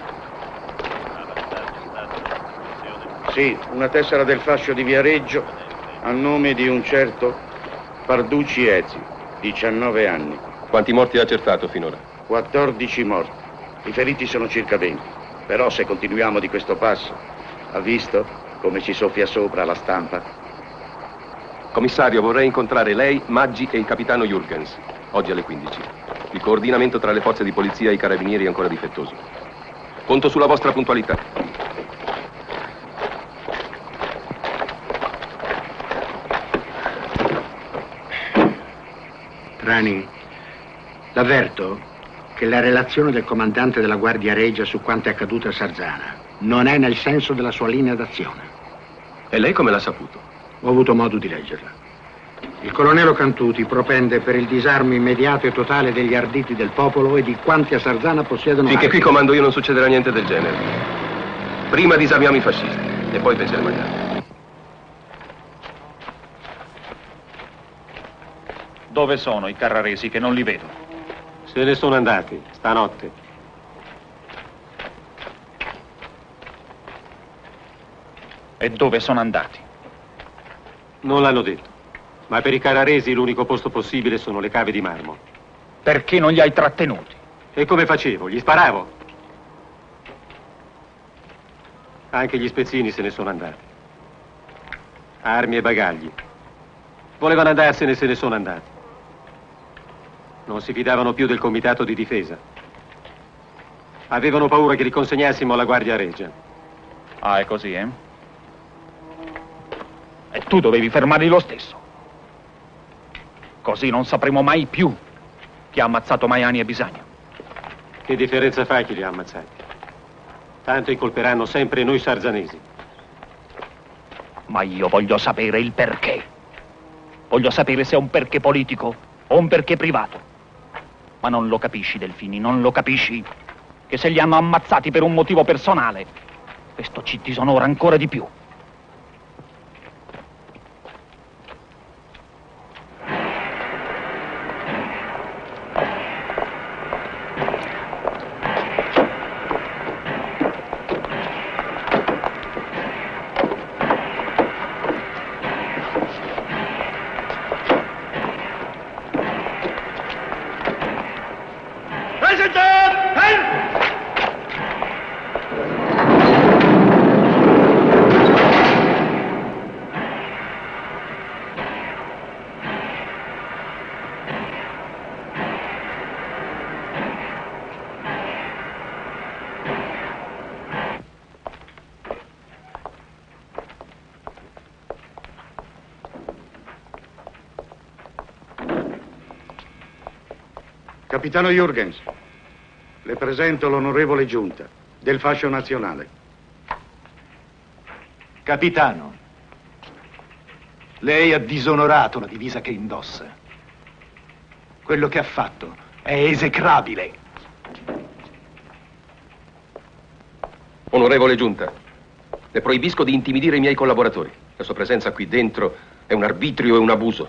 Sì, una tessera del fascio di Viareggio a nome di un certo Parducci Ezi, diciannove anni. Quanti morti ha accertato finora? quattordici morti. I feriti sono circa venti. Però se continuiamo di questo passo, ha visto come ci soffia sopra la stampa? Commissario, vorrei incontrare lei, Maggi e il capitano Jurgens, oggi alle quindici. Il coordinamento tra le forze di polizia e i carabinieri è ancora difettoso. Conto sulla vostra puntualità. Trani, l'avverto che la relazione del comandante della Guardia Regia su quanto è accaduto a Sarzana non è nel senso della sua linea d'azione. E lei come l'ha saputo? Ho avuto modo di leggerla. Il colonnello Cantuti propende per il disarmo immediato e totale degli arditi del popolo e di quanti a Sarzana possiedono Finché armi. qui comando io non succederà niente del genere. Prima disarmiamo i fascisti e poi penseremo agli altri. Dove sono i carraresi che non li vedo? Se ne sono andati, stanotte. E dove sono andati? Non l'hanno detto, ma per i carraresi l'unico posto possibile sono le cave di marmo. Perché non li hai trattenuti? E come facevo? Gli sparavo. Anche gli spezzini se ne sono andati. Armi e bagagli. Volevano andarsene e se ne sono andati. Non si fidavano più del comitato di difesa. Avevano paura che li consegnassimo alla Guardia Regia. Ah, è così, eh? E tu dovevi fermarli lo stesso. Così non sapremo mai più chi ha ammazzato Maiani e Bisagno. Che differenza fa chi li ha ammazzati? Tanto incolperanno sempre noi sarzanesi. Ma io voglio sapere il perché. Voglio sapere se è un perché politico o un perché privato. Ma non lo capisci, Delfini, non lo capisci? Che se li hanno ammazzati per un motivo personale, questo ci disonora ancora di più. Capitano Jurgens, le presento l'onorevole Giunta del Fascio Nazionale. Capitano, Lei ha disonorato la divisa che indossa. Quello che ha fatto è esecrabile. Onorevole Giunta, le proibisco di intimidire i miei collaboratori. La sua presenza qui dentro è un arbitrio e un abuso,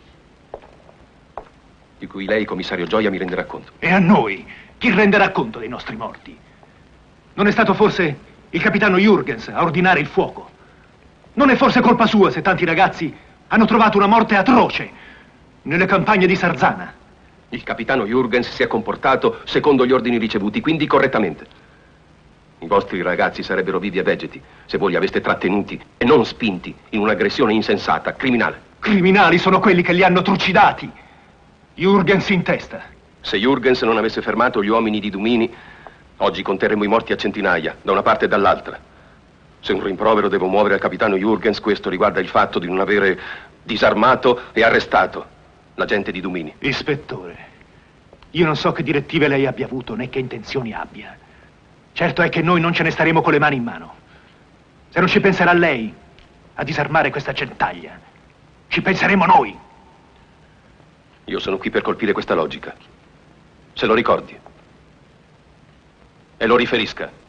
di cui lei, commissario Gioia, mi renderà conto. E a noi? Chi renderà conto dei nostri morti? Non è stato forse il capitano Jurgens a ordinare il fuoco? Non è forse colpa sua se tanti ragazzi hanno trovato una morte atroce nelle campagne di Sarzana? Il capitano Jurgens si è comportato secondo gli ordini ricevuti, quindi correttamente. I vostri ragazzi sarebbero vivi e vegeti se voi li aveste trattenuti e non spinti in un'aggressione insensata, criminale. Criminali sono quelli che li hanno trucidati. Jurgens in testa. Se Jurgens non avesse fermato gli uomini di Dumini, oggi conterremo i morti a centinaia, da una parte e dall'altra. Se un rimprovero devo muovere al capitano Jurgens, questo riguarda il fatto di non avere disarmato e arrestato la gente di Dumini. Ispettore, io non so che direttive lei abbia avuto né che intenzioni abbia. Certo è che noi non ce ne staremo con le mani in mano. Se non ci penserà lei a disarmare questa gentaglia, ci penseremo noi. Io sono qui per colpire questa logica. Se lo ricordi. E lo riferisca.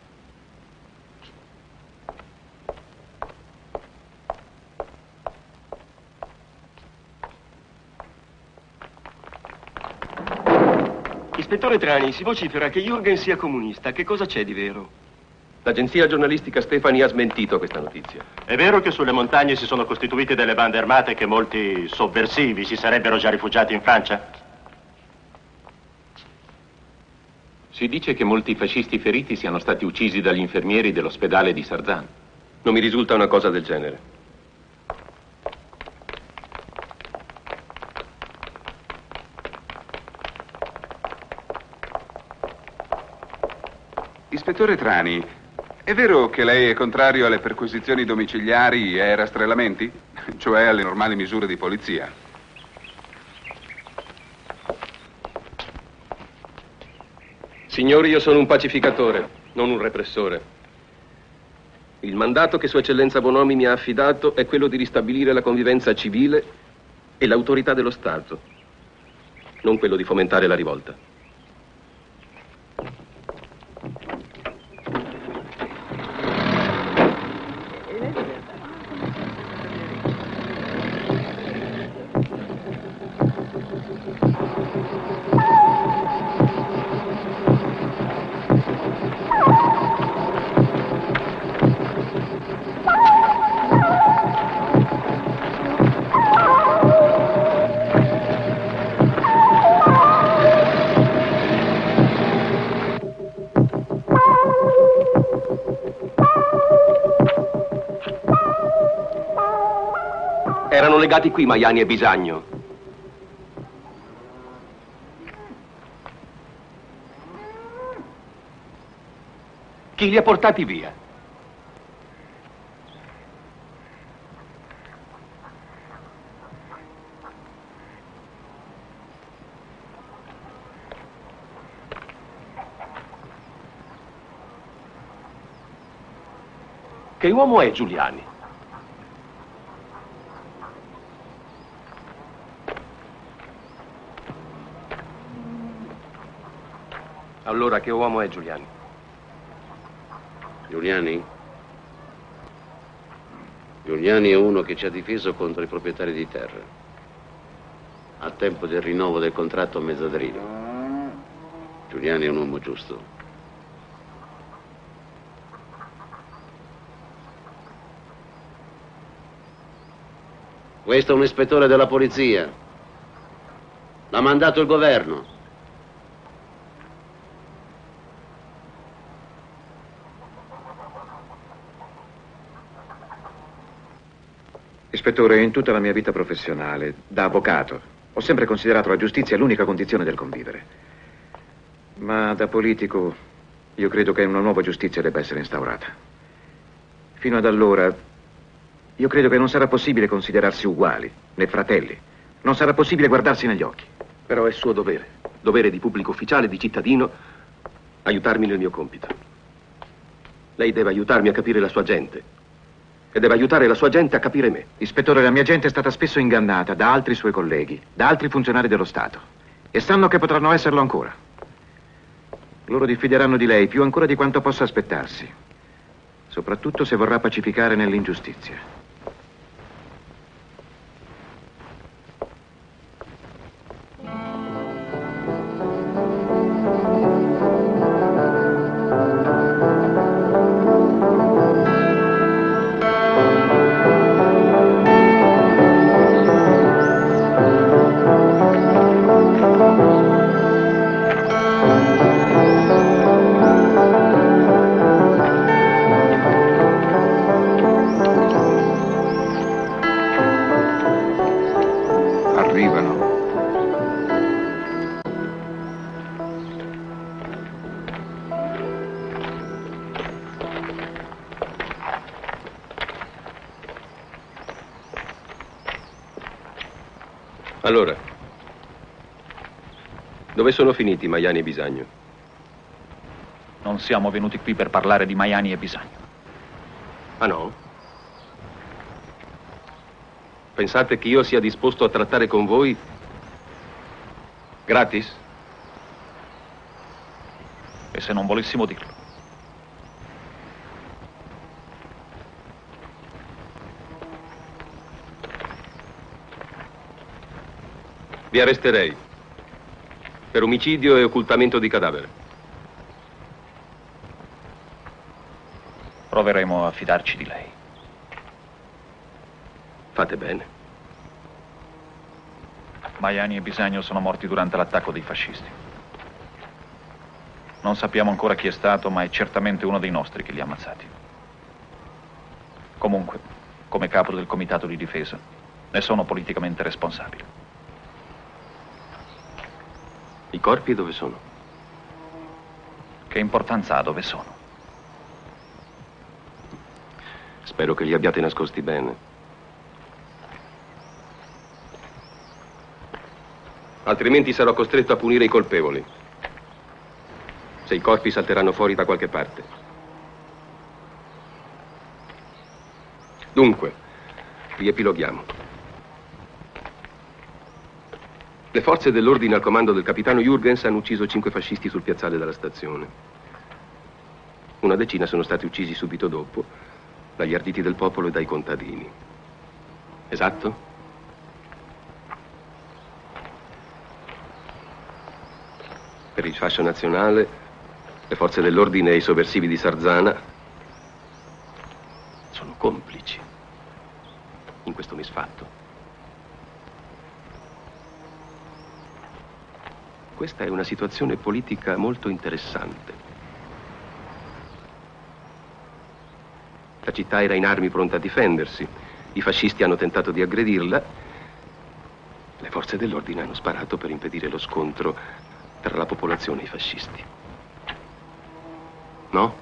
Ispettore Trani, si vocifera che Jürgen sia comunista. Che cosa c'è di vero? L'agenzia giornalistica Stefani ha smentito questa notizia. È vero che sulle montagne si sono costituite delle bande armate e che molti sovversivi si sarebbero già rifugiati in Francia? Si dice che molti fascisti feriti siano stati uccisi dagli infermieri dell'ospedale di Sarzana. Non mi risulta una cosa del genere. Ispettore Trani, è vero che lei è contrario alle perquisizioni domiciliari e ai rastrellamenti? Cioè alle normali misure di polizia? Signori, io sono un pacificatore, non un repressore. Il mandato che Sua Eccellenza Bonomi mi ha affidato è quello di ristabilire la convivenza civile e l'autorità dello Stato, non quello di fomentare la rivolta. Erano legati qui Maiani e Bisagno. Chi li ha portati via? Che uomo è Giuliani? Allora, che uomo è Giuliani? Giuliani? Giuliani è uno che ci ha difeso contro i proprietari di terra, a tempo del rinnovo del contratto a Mezzadrino. Giuliani è un uomo giusto. Questo è un ispettore della polizia. L'ha mandato il governo. Ispettore, in tutta la mia vita professionale, da avvocato, ho sempre considerato la giustizia l'unica condizione del convivere. Ma da politico, io credo che una nuova giustizia debba essere instaurata. Fino ad allora, io credo che non sarà possibile considerarsi uguali, né fratelli. Non sarà possibile guardarsi negli occhi. Però è suo dovere, dovere di pubblico ufficiale, di cittadino, aiutarmi nel mio compito. Lei deve aiutarmi a capire la sua gente e deve aiutare la sua gente a capire me. Ispettore, la mia gente è stata spesso ingannata da altri suoi colleghi, da altri funzionari dello Stato. E sanno che potranno esserlo ancora. Loro diffideranno di lei più ancora di quanto possa aspettarsi. Soprattutto se vorrà pacificare nell'ingiustizia. Allora, dove sono finiti Maiani e Bisagno? Non siamo venuti qui per parlare di Maiani e Bisagno. Ah no? Pensate che io sia disposto a trattare con voi gratis? E se non volessimo dirlo? Vi arresterei per omicidio e occultamento di cadavere. Proveremo a fidarci di lei. Fate bene. Maiani e Bisagno sono morti durante l'attacco dei fascisti. Non sappiamo ancora chi è stato, ma è certamente uno dei nostri che li ha ammazzati. Comunque, come capo del Comitato di Difesa, ne sono politicamente responsabile. I corpi dove sono? Che importanza ha dove sono? Spero che li abbiate nascosti bene. Altrimenti sarò costretto a punire i colpevoli. Se i corpi salteranno fuori da qualche parte. Dunque, riepiloghiamo. Le forze dell'ordine al comando del capitano Jurgens hanno ucciso cinque fascisti sul piazzale della stazione. Una decina sono stati uccisi subito dopo dagli arditi del popolo e dai contadini. Esatto? Per il fascio nazionale, le forze dell'ordine e i sovversivi di Sarzana sono complici in questo misfatto. Questa è una situazione politica molto interessante. La città era in armi pronta a difendersi. I fascisti hanno tentato di aggredirla. Le forze dell'ordine hanno sparato per impedire lo scontro tra la popolazione e i fascisti. No?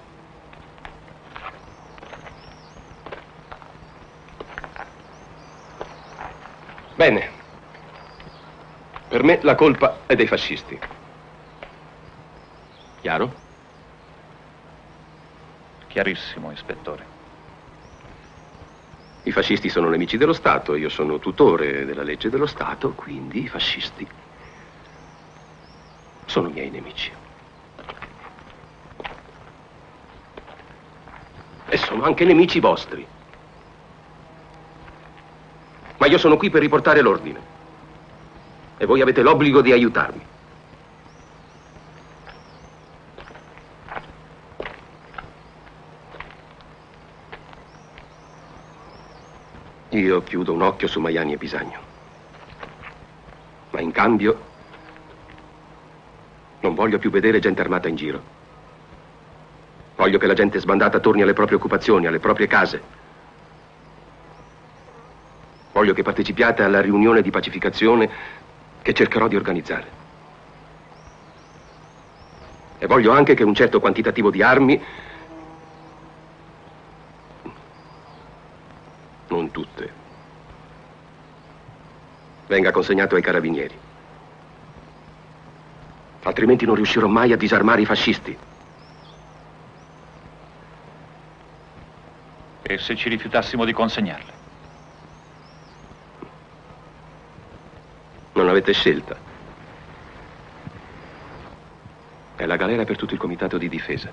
Bene. Per me la colpa è dei fascisti. Chiaro? Chiarissimo, ispettore. I fascisti sono nemici dello Stato, io sono tutore della legge dello Stato, quindi i fascisti sono miei nemici. E sono anche nemici vostri. Ma io sono qui per riportare l'ordine. E voi avete l'obbligo di aiutarmi. Io chiudo un occhio su Maiani e Bisagno. Ma in cambio non voglio più vedere gente armata in giro. Voglio che la gente sbandata torni alle proprie occupazioni, alle proprie case. Voglio che partecipiate alla riunione di pacificazione che cercherò di organizzare. E voglio anche che un certo quantitativo di armi, non tutte, venga consegnato ai carabinieri. Altrimenti non riuscirò mai a disarmare i fascisti. E se ci rifiutassimo di consegnarle? Non avete scelta. È la galera per tutto il comitato di difesa.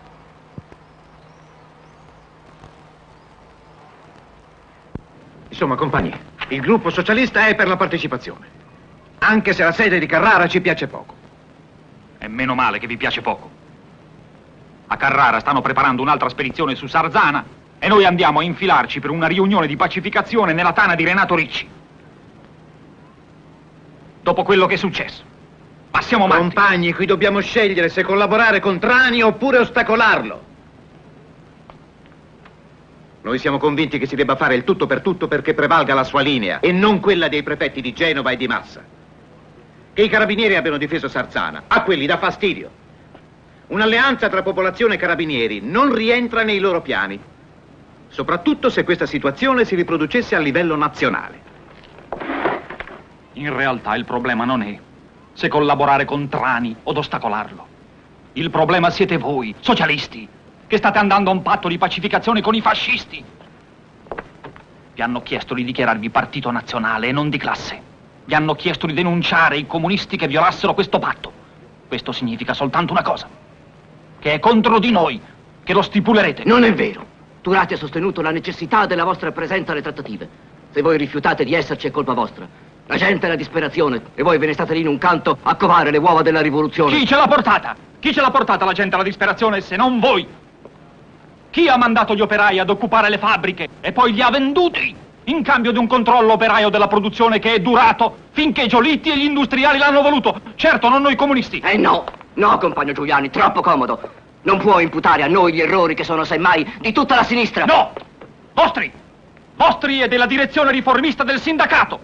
Insomma, compagni, il gruppo socialista è per la partecipazione. Anche se la sede di Carrara ci piace poco. E meno male che vi piace poco. A Carrara stanno preparando un'altra spedizione su Sarzana e noi andiamo a infilarci per una riunione di pacificazione nella tana di Renato Ricci. Dopo quello che è successo. Ma siamo matti. Compagni, qui dobbiamo scegliere se collaborare con Trani oppure ostacolarlo. Noi siamo convinti che si debba fare il tutto per tutto perché prevalga la sua linea e non quella dei prefetti di Genova e di Massa. Che i carabinieri abbiano difeso Sarzana, a quelli dà fastidio. Un'alleanza tra popolazione e carabinieri non rientra nei loro piani, soprattutto se questa situazione si riproducesse a livello nazionale. In realtà il problema non è se collaborare con Trani o ostacolarlo. Il problema siete voi, socialisti, che state andando a un patto di pacificazione con i fascisti. Vi hanno chiesto di dichiararvi partito nazionale e non di classe. Vi hanno chiesto di denunciare i comunisti che violassero questo patto. Questo significa soltanto una cosa, che è contro di noi, che lo stipulerete. Non è vero. Turati ha sostenuto la necessità della vostra presenza alle trattative. Se voi rifiutate di esserci è colpa vostra. La gente è la disperazione e voi ve ne state lì in un canto a covare le uova della rivoluzione. Chi ce l'ha portata? Chi ce l'ha portata la gente alla disperazione se non voi? Chi ha mandato gli operai ad occupare le fabbriche e poi li ha venduti in cambio di un controllo operaio della produzione che è durato finché Giolitti e gli industriali l'hanno voluto? Certo, non noi comunisti. Eh no, no, compagno Giuliani, troppo comodo. Non può imputare a noi gli errori che sono semmai di tutta la sinistra. No! Vostri! Vostri e della direzione riformista del sindacato!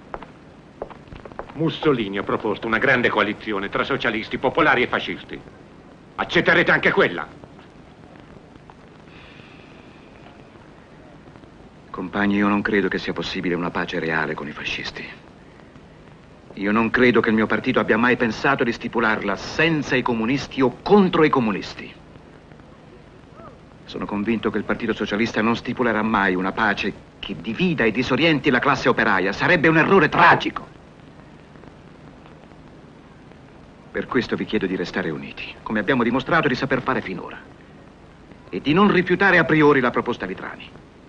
Mussolini ha proposto una grande coalizione tra socialisti, popolari e fascisti. Accetterete anche quella? Compagni, io non credo che sia possibile una pace reale con i fascisti. Io non credo che il mio partito abbia mai pensato di stipularla senza i comunisti o contro i comunisti. Sono convinto che il Partito Socialista non stipulerà mai una pace che divida e disorienti la classe operaia. Sarebbe un errore tragico. Per questo vi chiedo di restare uniti, come abbiamo dimostrato di saper fare finora, e di non rifiutare a priori la proposta di Trani.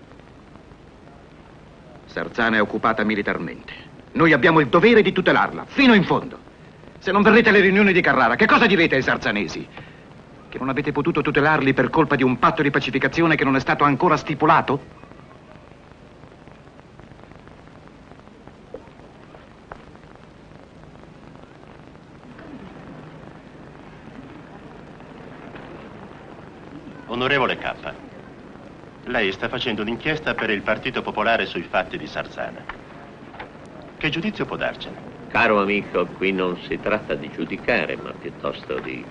Sarzana è occupata militarmente. Noi abbiamo il dovere di tutelarla, fino in fondo. Se non verrete alle riunioni di Carrara, che cosa direte ai sarzanesi? Che non avete potuto tutelarli per colpa di un patto di pacificazione che non è stato ancora stipulato? Onorevole K, lei sta facendo un'inchiesta per il Partito Popolare sui fatti di Sarzana. Che giudizio può darcene? Caro amico, qui non si tratta di giudicare, ma piuttosto di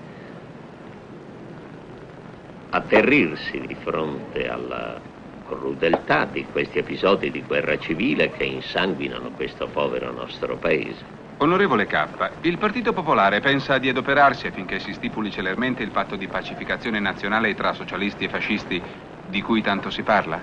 atterrirsi di fronte alla crudeltà di questi episodi di guerra civile che insanguinano questo povero nostro paese. Onorevole K, il Partito Popolare pensa di adoperarsi affinché si stipuli celermente il patto di pacificazione nazionale tra socialisti e fascisti di cui tanto si parla?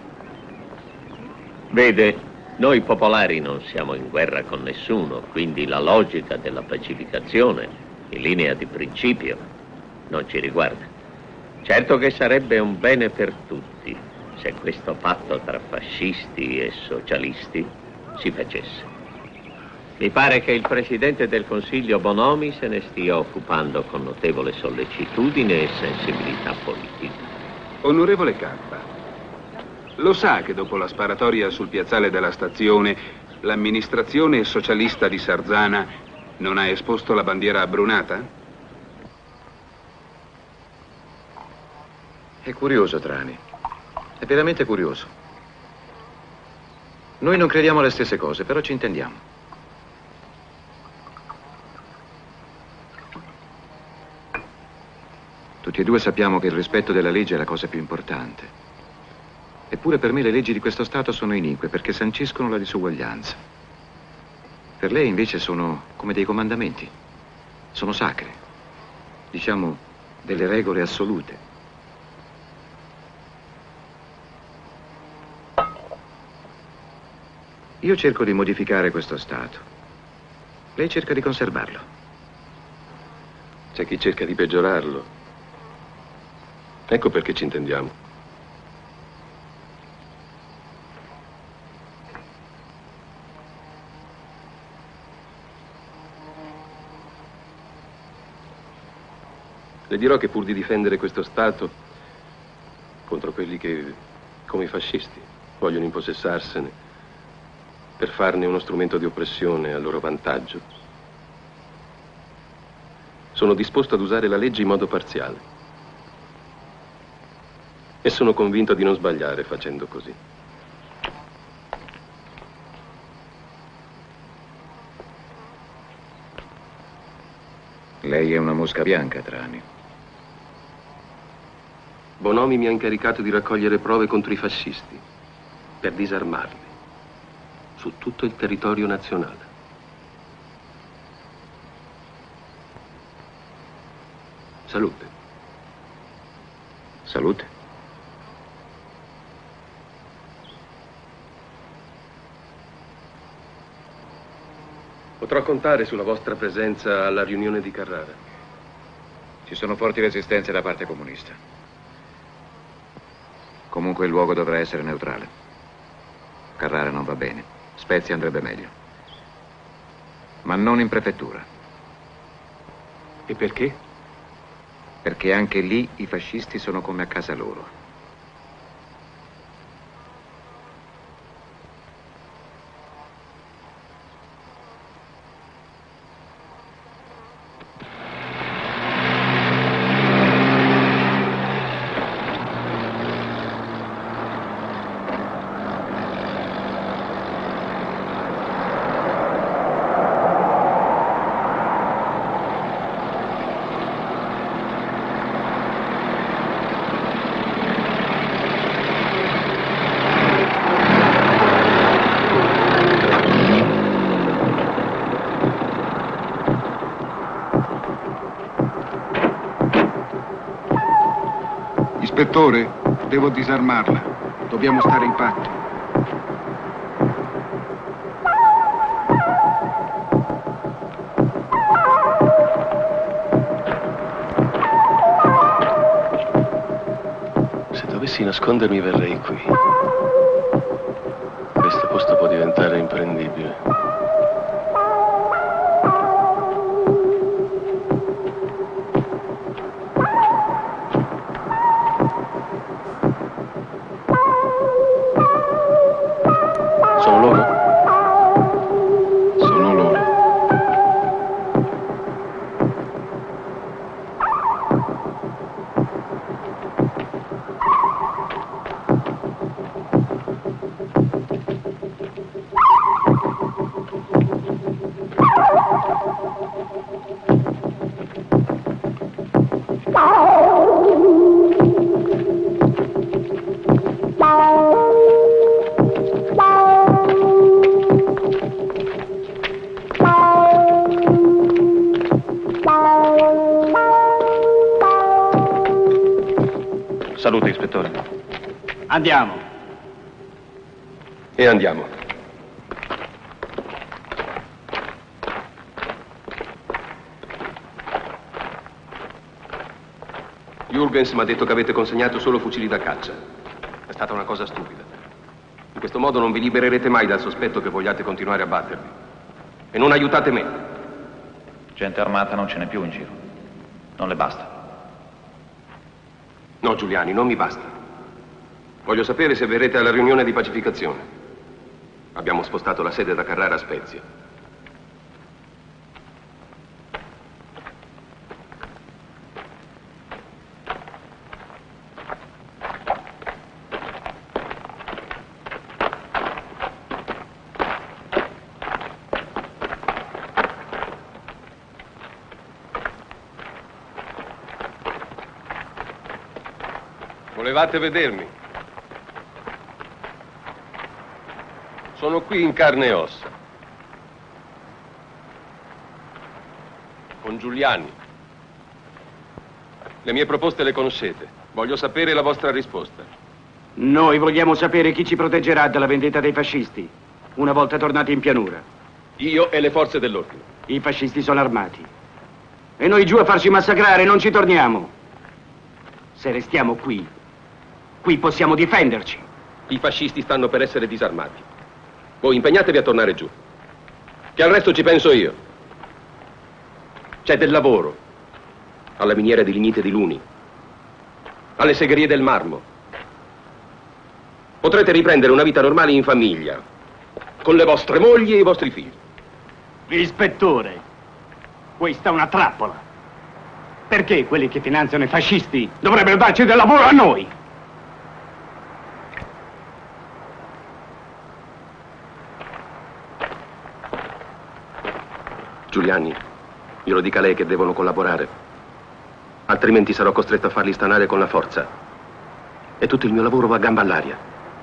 Vede, noi popolari non siamo in guerra con nessuno, quindi la logica della pacificazione, in linea di principio, non ci riguarda. Certo che sarebbe un bene per tutti se questo patto tra fascisti e socialisti si facesse. Mi pare che il Presidente del Consiglio Bonomi se ne stia occupando con notevole sollecitudine e sensibilità politica. Onorevole K, lo sa che dopo la sparatoria sul piazzale della stazione, l'amministrazione socialista di Sarzana non ha esposto la bandiera abbrunata? È curioso, Trani. È veramente curioso. Noi non crediamo alle stesse cose, però ci intendiamo. Tutti e due sappiamo che il rispetto della legge è la cosa più importante. Eppure per me le leggi di questo Stato sono inique perché sanciscono la disuguaglianza. Per lei invece sono come dei comandamenti. Sono sacre. Diciamo delle regole assolute. Io cerco di modificare questo Stato. Lei cerca di conservarlo. C'è chi cerca di peggiorarlo. Ecco perché ci intendiamo. Le dirò che pur di difendere questo Stato contro quelli che, come i fascisti, vogliono impossessarsene per farne uno strumento di oppressione a loro vantaggio, sono disposto ad usare la legge in modo parziale. E sono convinto di non sbagliare facendo così. Lei è una mosca bianca, Trani. Bonomi mi ha incaricato di raccogliere prove contro i fascisti per disarmarli su tutto il territorio nazionale. Salute. Salute. Potrò contare sulla vostra presenza alla riunione di Carrara. Ci sono forti resistenze da parte comunista. Comunque il luogo dovrà essere neutrale. Carrara non va bene. Spezia andrebbe meglio. Ma non in prefettura. E perché? Perché anche lì i fascisti sono come a casa loro. Ispettore, devo disarmarla. Dobbiamo stare in patto. Se dovessi nascondermi verrei qui. Questo posto può diventare imprendibile. Salute, ispettore. Andiamo. E andiamo. Jürgens mi ha detto che avete consegnato solo fucili da caccia. È stata una cosa stupida. In questo modo non vi libererete mai dal sospetto che vogliate continuare a battervi. E non aiutate me. Gente armata non ce n'è più in giro. Non le basta. No, Giuliani, non mi basta. Voglio sapere se verrete alla riunione di pacificazione. Abbiamo spostato la sede da Carrara a Spezia. Volevate vedermi? Sono qui in carne e ossa. Con Giuliani. Le mie proposte le conoscete. Voglio sapere la vostra risposta. Noi vogliamo sapere chi ci proteggerà dalla vendetta dei fascisti. una volta tornati in pianura? Io e le forze dell'ordine. I fascisti sono armati. E noi giù a farci massacrare non ci torniamo. Se restiamo qui, qui possiamo difenderci. I fascisti stanno per essere disarmati. Voi impegnatevi a tornare giù. Che al resto ci penso io. C'è del lavoro. Alla miniera di Lignite di Luni. Alle segherie del marmo. Potrete riprendere una vita normale in famiglia. Con le vostre mogli e i vostri figli. Ispettore, questa è una trappola. Perché quelli che finanziano i fascisti dovrebbero darci del lavoro a noi? Giuliani, glielo dica lei che devono collaborare. Altrimenti sarò costretto a farli stanare con la forza. E tutto il mio lavoro va a gamba all'aria.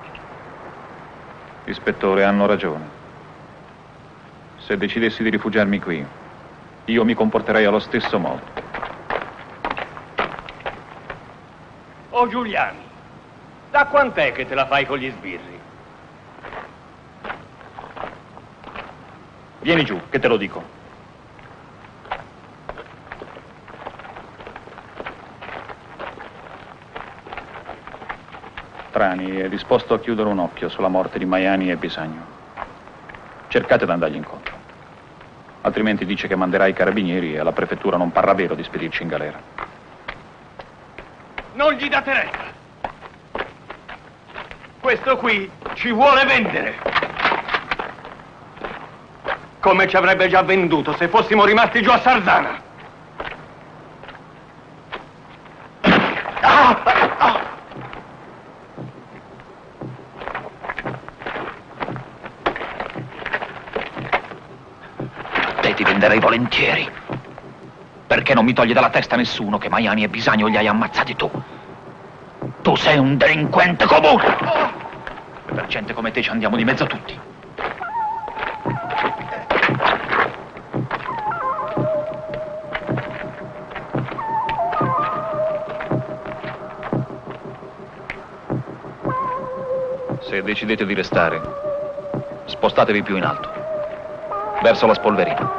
Ispettore, hanno ragione. Se decidessi di rifugiarmi qui, io mi comporterei allo stesso modo. Oh Giuliani, da quant'è che te la fai con gli sbirri? Vieni giù, che te lo dico. Trani è disposto a chiudere un occhio sulla morte di Maiani e Bisagno. Cercate di andargli incontro. Altrimenti dice che manderà i carabinieri e alla prefettura non parrà vero di spedirci in galera. Non gli date retta. Questo qui ci vuole vendere. Come ci avrebbe già venduto se fossimo rimasti giù a Sarzana. Ah! Ah! Te ti venderei volentieri. Perché non mi togli dalla testa nessuno che Maiani e Bisagno li hai ammazzati tu? Tu sei un delinquente comune! E per gente come te ci andiamo di mezzo tutti. Se decidete di restare, spostatevi più in alto, verso la spolverina.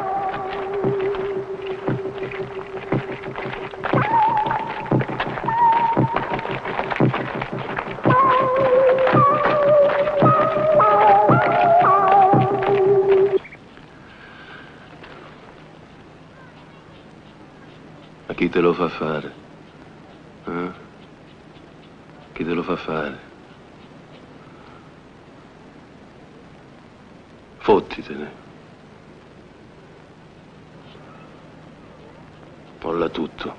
Ma chi te lo fa fare? Eh? Chi te lo fa fare? Fottitene. Molla tutto.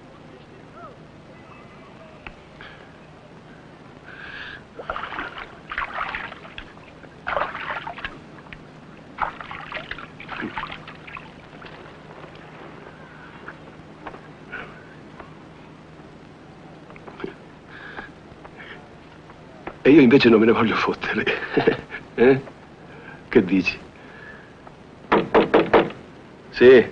E io invece non me ne voglio fottere. Eh? Che dici? Sì.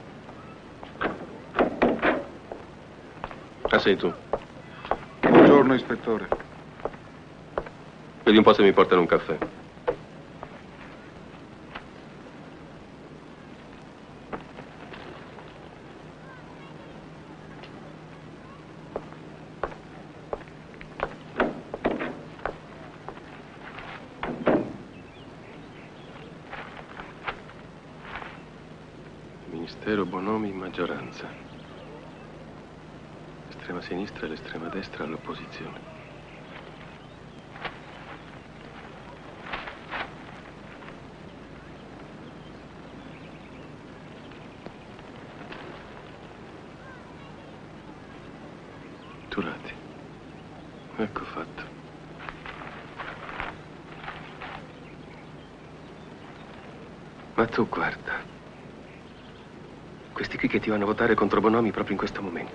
Ah, sei tu. Buongiorno, ispettore. Vedi un po' se mi portano un caffè. Ministero Bonomi in maggioranza. L'estrema sinistra e l'estrema destra all'opposizione. Turati. Ecco fatto. Ma tu guarda. Questi qui che ti vanno a votare contro Bonomi proprio in questo momento.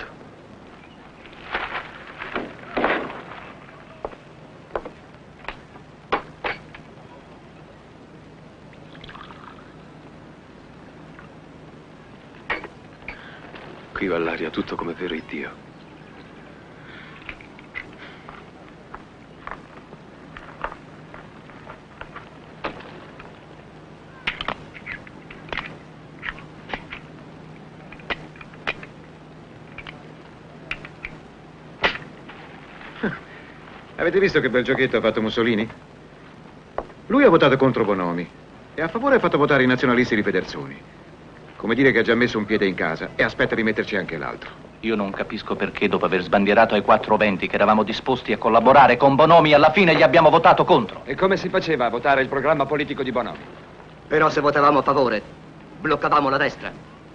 Qui va all'aria tutto come vero Iddio. Avete visto che bel giochetto ha fatto Mussolini? Lui ha votato contro Bonomi e a favore ha fatto votare i nazionalisti di Pedersoni. Come dire che ha già messo un piede in casa e aspetta di metterci anche l'altro. Io non capisco perché, dopo aver sbandierato ai quattro venti che eravamo disposti a collaborare con Bonomi, alla fine gli abbiamo votato contro. E come si faceva a votare il programma politico di Bonomi? Però se votavamo a favore, bloccavamo la destra.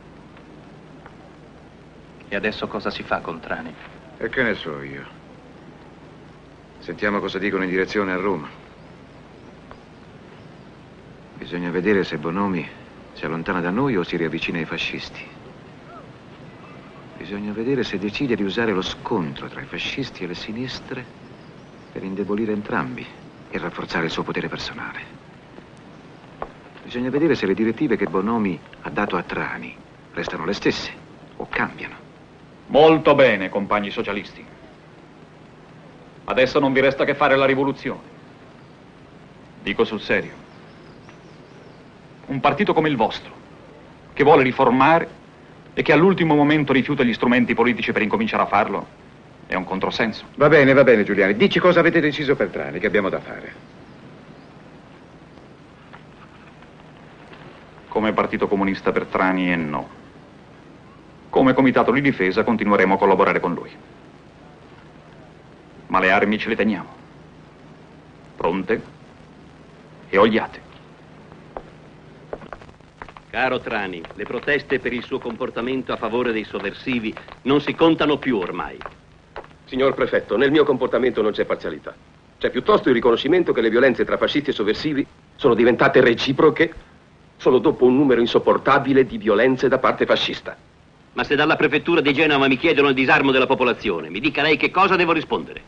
E adesso cosa si fa con Trani? E che ne so io? Sentiamo cosa dicono in direzione a Roma. Bisogna vedere se Bonomi si allontana da noi o si riavvicina ai fascisti. Bisogna vedere se decide di usare lo scontro tra i fascisti e le sinistre per indebolire entrambi e rafforzare il suo potere personale. Bisogna vedere se le direttive che Bonomi ha dato a Trani restano le stesse o cambiano. Molto bene, compagni socialisti. Adesso non vi resta che fare la rivoluzione. Dico sul serio. Un partito come il vostro, che vuole riformare e che all'ultimo momento rifiuta gli strumenti politici per incominciare a farlo, è un controsenso. Va bene, va bene, Giuliani. Dici cosa avete deciso per Trani, che abbiamo da fare. Come partito comunista per Trani e no. Come comitato di difesa continueremo a collaborare con lui. Ma le armi ce le teniamo. Pronte e ogliate. Caro Trani, le proteste per il suo comportamento a favore dei sovversivi non si contano più ormai. Signor Prefetto, nel mio comportamento non c'è parzialità. C'è piuttosto il riconoscimento che le violenze tra fascisti e sovversivi sono diventate reciproche solo dopo un numero insopportabile di violenze da parte fascista. Ma se dalla prefettura di Genova mi chiedono il disarmo della popolazione, mi dica lei che cosa devo rispondere?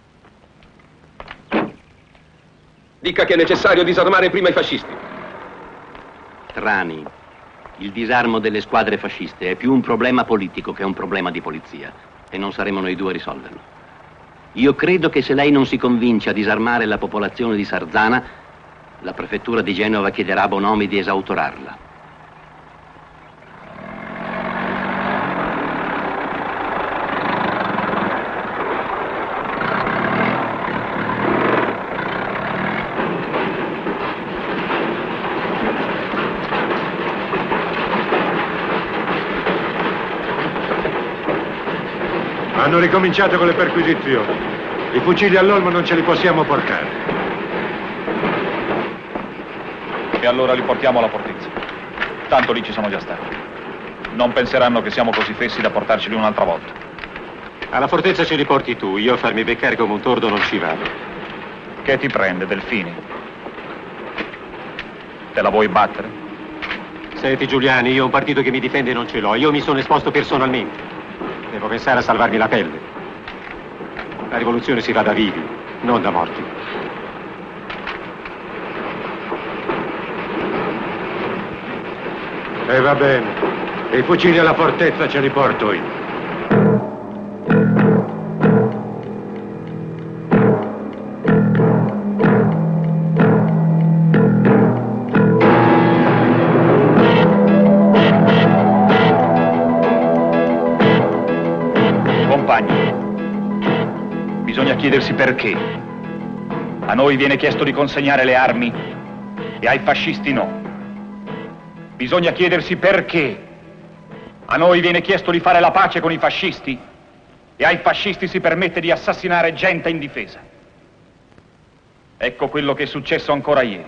Dica che è necessario disarmare prima i fascisti. Trani, il disarmo delle squadre fasciste è più un problema politico che un problema di polizia e non saremo noi due a risolverlo. Io credo che se lei non si convince a disarmare la popolazione di Sarzana, la prefettura di Genova chiederà a Bonomi di esautorarla. Hanno ricominciato con le perquisizioni. I fucili all'olmo non ce li possiamo portare. E allora li portiamo alla fortezza. Tanto lì ci sono già stati. Non penseranno che siamo così fessi da portarceli un'altra volta. Alla fortezza ci riporti tu. Io a farmi beccare come un tordo non ci vado. Che ti prende, Delfini? Te la vuoi battere? Senti, Giuliani, io un partito che mi difende non ce l'ho. Io mi sono esposto personalmente. Devo pensare a salvarmi la pelle. La rivoluzione si fa da vivi, non da morti. E va bene. I fucili alla fortezza ce li porto io. Bisogna chiedersi perché. A noi viene chiesto di consegnare le armi e ai fascisti no. Bisogna chiedersi perché. A noi viene chiesto di fare la pace con i fascisti e ai fascisti si permette di assassinare gente indifesa. Ecco quello che è successo ancora ieri.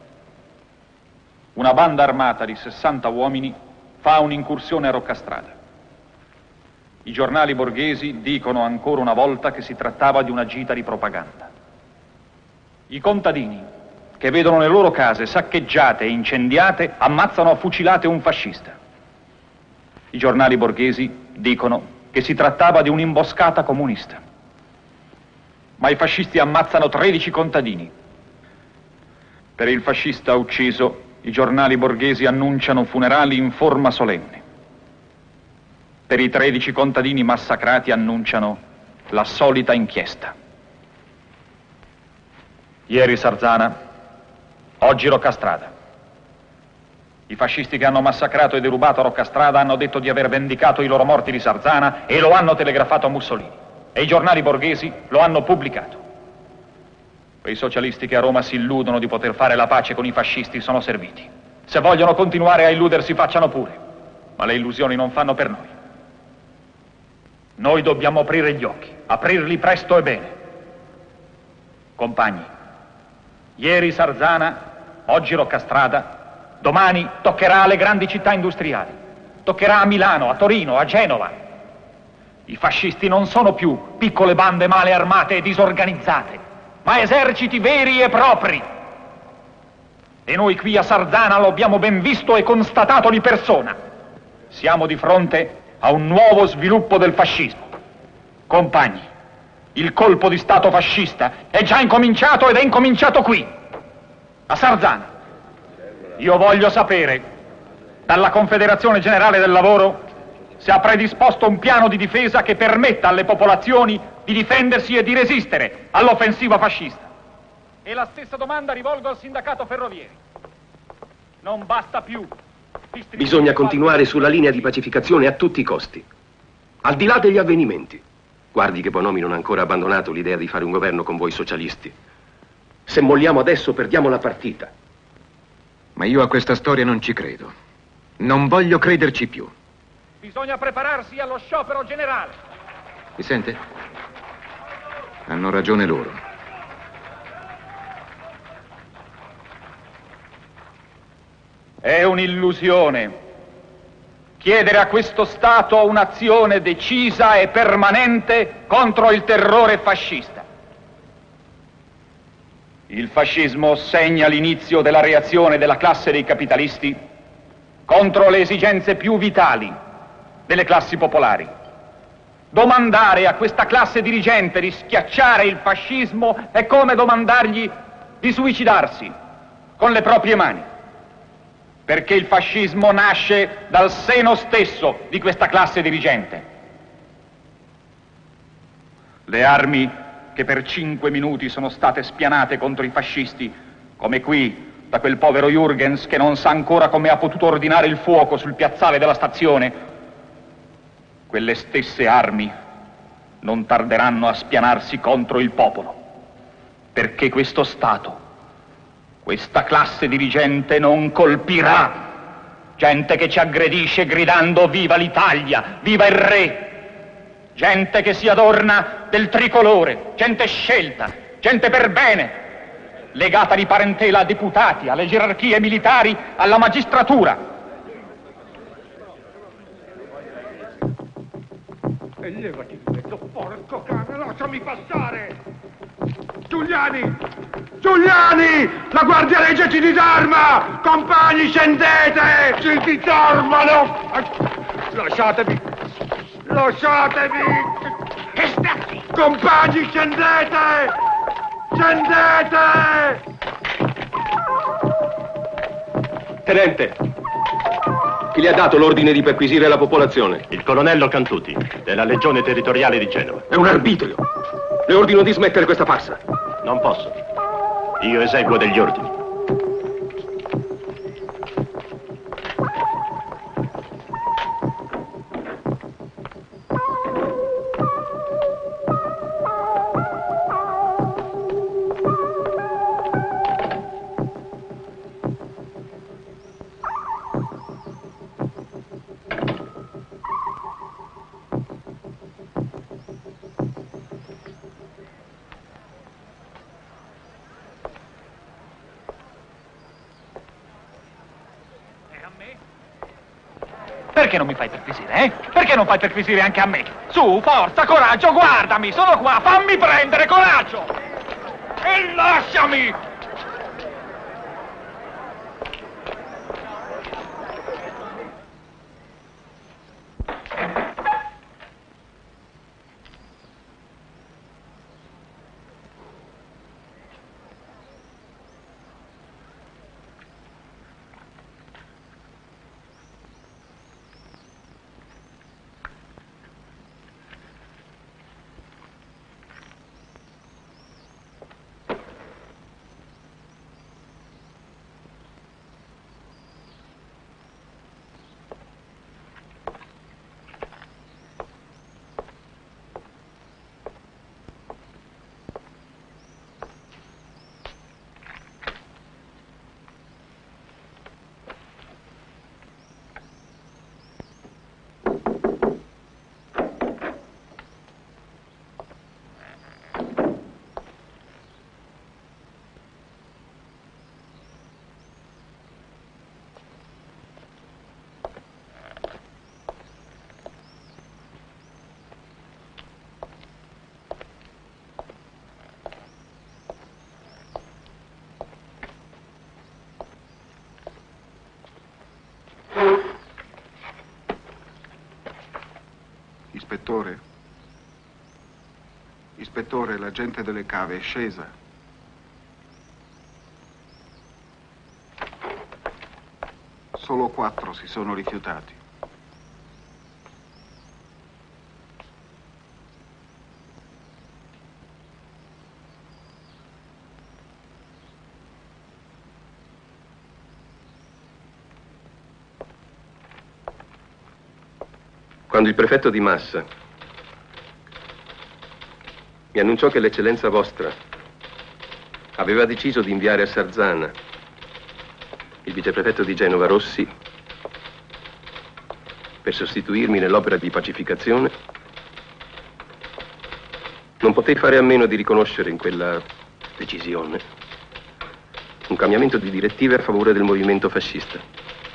Una banda armata di sessanta uomini fa un'incursione a Roccastrada. I giornali borghesi dicono ancora una volta che si trattava di una gita di propaganda. I contadini, che vedono le loro case saccheggiate e incendiate, ammazzano a fucilate un fascista. I giornali borghesi dicono che si trattava di un'imboscata comunista. Ma i fascisti ammazzano tredici contadini. Per il fascista ucciso, i giornali borghesi annunciano funerali in forma solenne. Per i tredici contadini massacrati annunciano la solita inchiesta. Ieri Sarzana, oggi Roccastrada. I fascisti che hanno massacrato e derubato Roccastrada hanno detto di aver vendicato i loro morti di Sarzana e lo hanno telegrafato a Mussolini. E i giornali borghesi lo hanno pubblicato. Quei socialisti che a Roma si illudono di poter fare la pace con i fascisti sono serviti. Se vogliono continuare a illudersi, facciano pure. Ma le illusioni non fanno per noi. Noi dobbiamo aprire gli occhi, aprirli presto e bene. Compagni, ieri Sarzana, oggi Roccastrada, domani toccherà alle grandi città industriali. Toccherà a Milano, a Torino, a Genova. I fascisti non sono più piccole bande male armate e disorganizzate, ma eserciti veri e propri. E noi qui a Sarzana lo abbiamo ben visto e constatato di persona. Siamo di fronte a un nuovo sviluppo del fascismo. Compagni, il colpo di Stato fascista è già incominciato ed è incominciato qui, a Sarzana. Io voglio sapere dalla Confederazione Generale del Lavoro se ha predisposto un piano di difesa che permetta alle popolazioni di difendersi e di resistere all'offensiva fascista. E la stessa domanda rivolgo al sindacato ferrovieri. Non basta più. Bisogna continuare sulla linea di pacificazione a tutti i costi, al di là degli avvenimenti. Guardi che Bonomi non ha ancora abbandonato l'idea di fare un governo con voi socialisti. Se molliamo adesso perdiamo la partita. Ma io a questa storia non ci credo. Non voglio crederci più. Bisogna prepararsi allo sciopero generale. Mi sente? Hanno ragione loro. È un'illusione chiedere a questo Stato un'azione decisa e permanente contro il terrore fascista. Il fascismo segna l'inizio della reazione della classe dei capitalisti contro le esigenze più vitali delle classi popolari. Domandare a questa classe dirigente di schiacciare il fascismo è come domandargli di suicidarsi con le proprie mani, perché il fascismo nasce dal seno stesso di questa classe dirigente. Le armi che per cinque minuti sono state spianate contro i fascisti, come qui da quel povero Jürgens che non sa ancora come ha potuto ordinare il fuoco sul piazzale della stazione, quelle stesse armi non tarderanno a spianarsi contro il popolo, perché questo Stato, questa classe dirigente non colpirà gente che ci aggredisce gridando viva l'Italia, viva il re, gente che si adorna del tricolore, gente scelta, gente per bene, legata di parentela a deputati, alle gerarchie militari, alla magistratura. E levati di mezzo, porco cane, lasciami passare! Giuliani! Giuliani! La Guardia Regia ci disarma! Compagni, scendete! Ci disarmano! Lasciatemi! Lasciatemi! Che stai? Compagni, scendete! Scendete! Tenente, chi le ha dato l'ordine di perquisire la popolazione? Il colonnello Cantuti, della Legione Territoriale di Genova. È un arbitrio. Le ordino di smettere questa farsa. Non posso. Io eseguo degli ordini. Perché non mi fai perquisire, eh? Perché non fai perquisire anche a me? Su, forza, coraggio, guardami, sono qua, fammi prendere, coraggio! E lasciami! Ispettore? Ispettore, la gente delle cave è scesa. Solo quattro si sono rifiutati. Quando il prefetto di Massa mi annunciò che l'eccellenza vostra aveva deciso di inviare a Sarzana il viceprefetto di Genova Rossi per sostituirmi nell'opera di pacificazione, non potei fare a meno di riconoscere in quella decisione un cambiamento di direttive a favore del movimento fascista.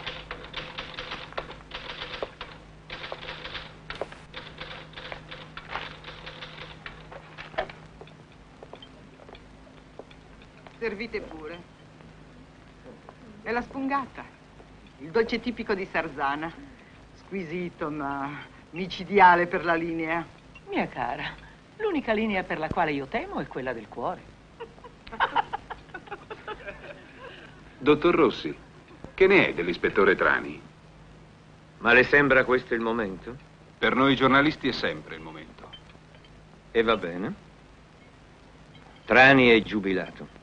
Servite pure. È la spungata, il dolce tipico di Sarzana. Squisito, ma micidiale per la linea. Mia cara, l'unica linea per la quale io temo è quella del cuore. Dottor Rossi, che ne è dell'ispettore Trani? Ma le sembra questo il momento? Per noi giornalisti è sempre il momento. E va bene. Trani è giubilato.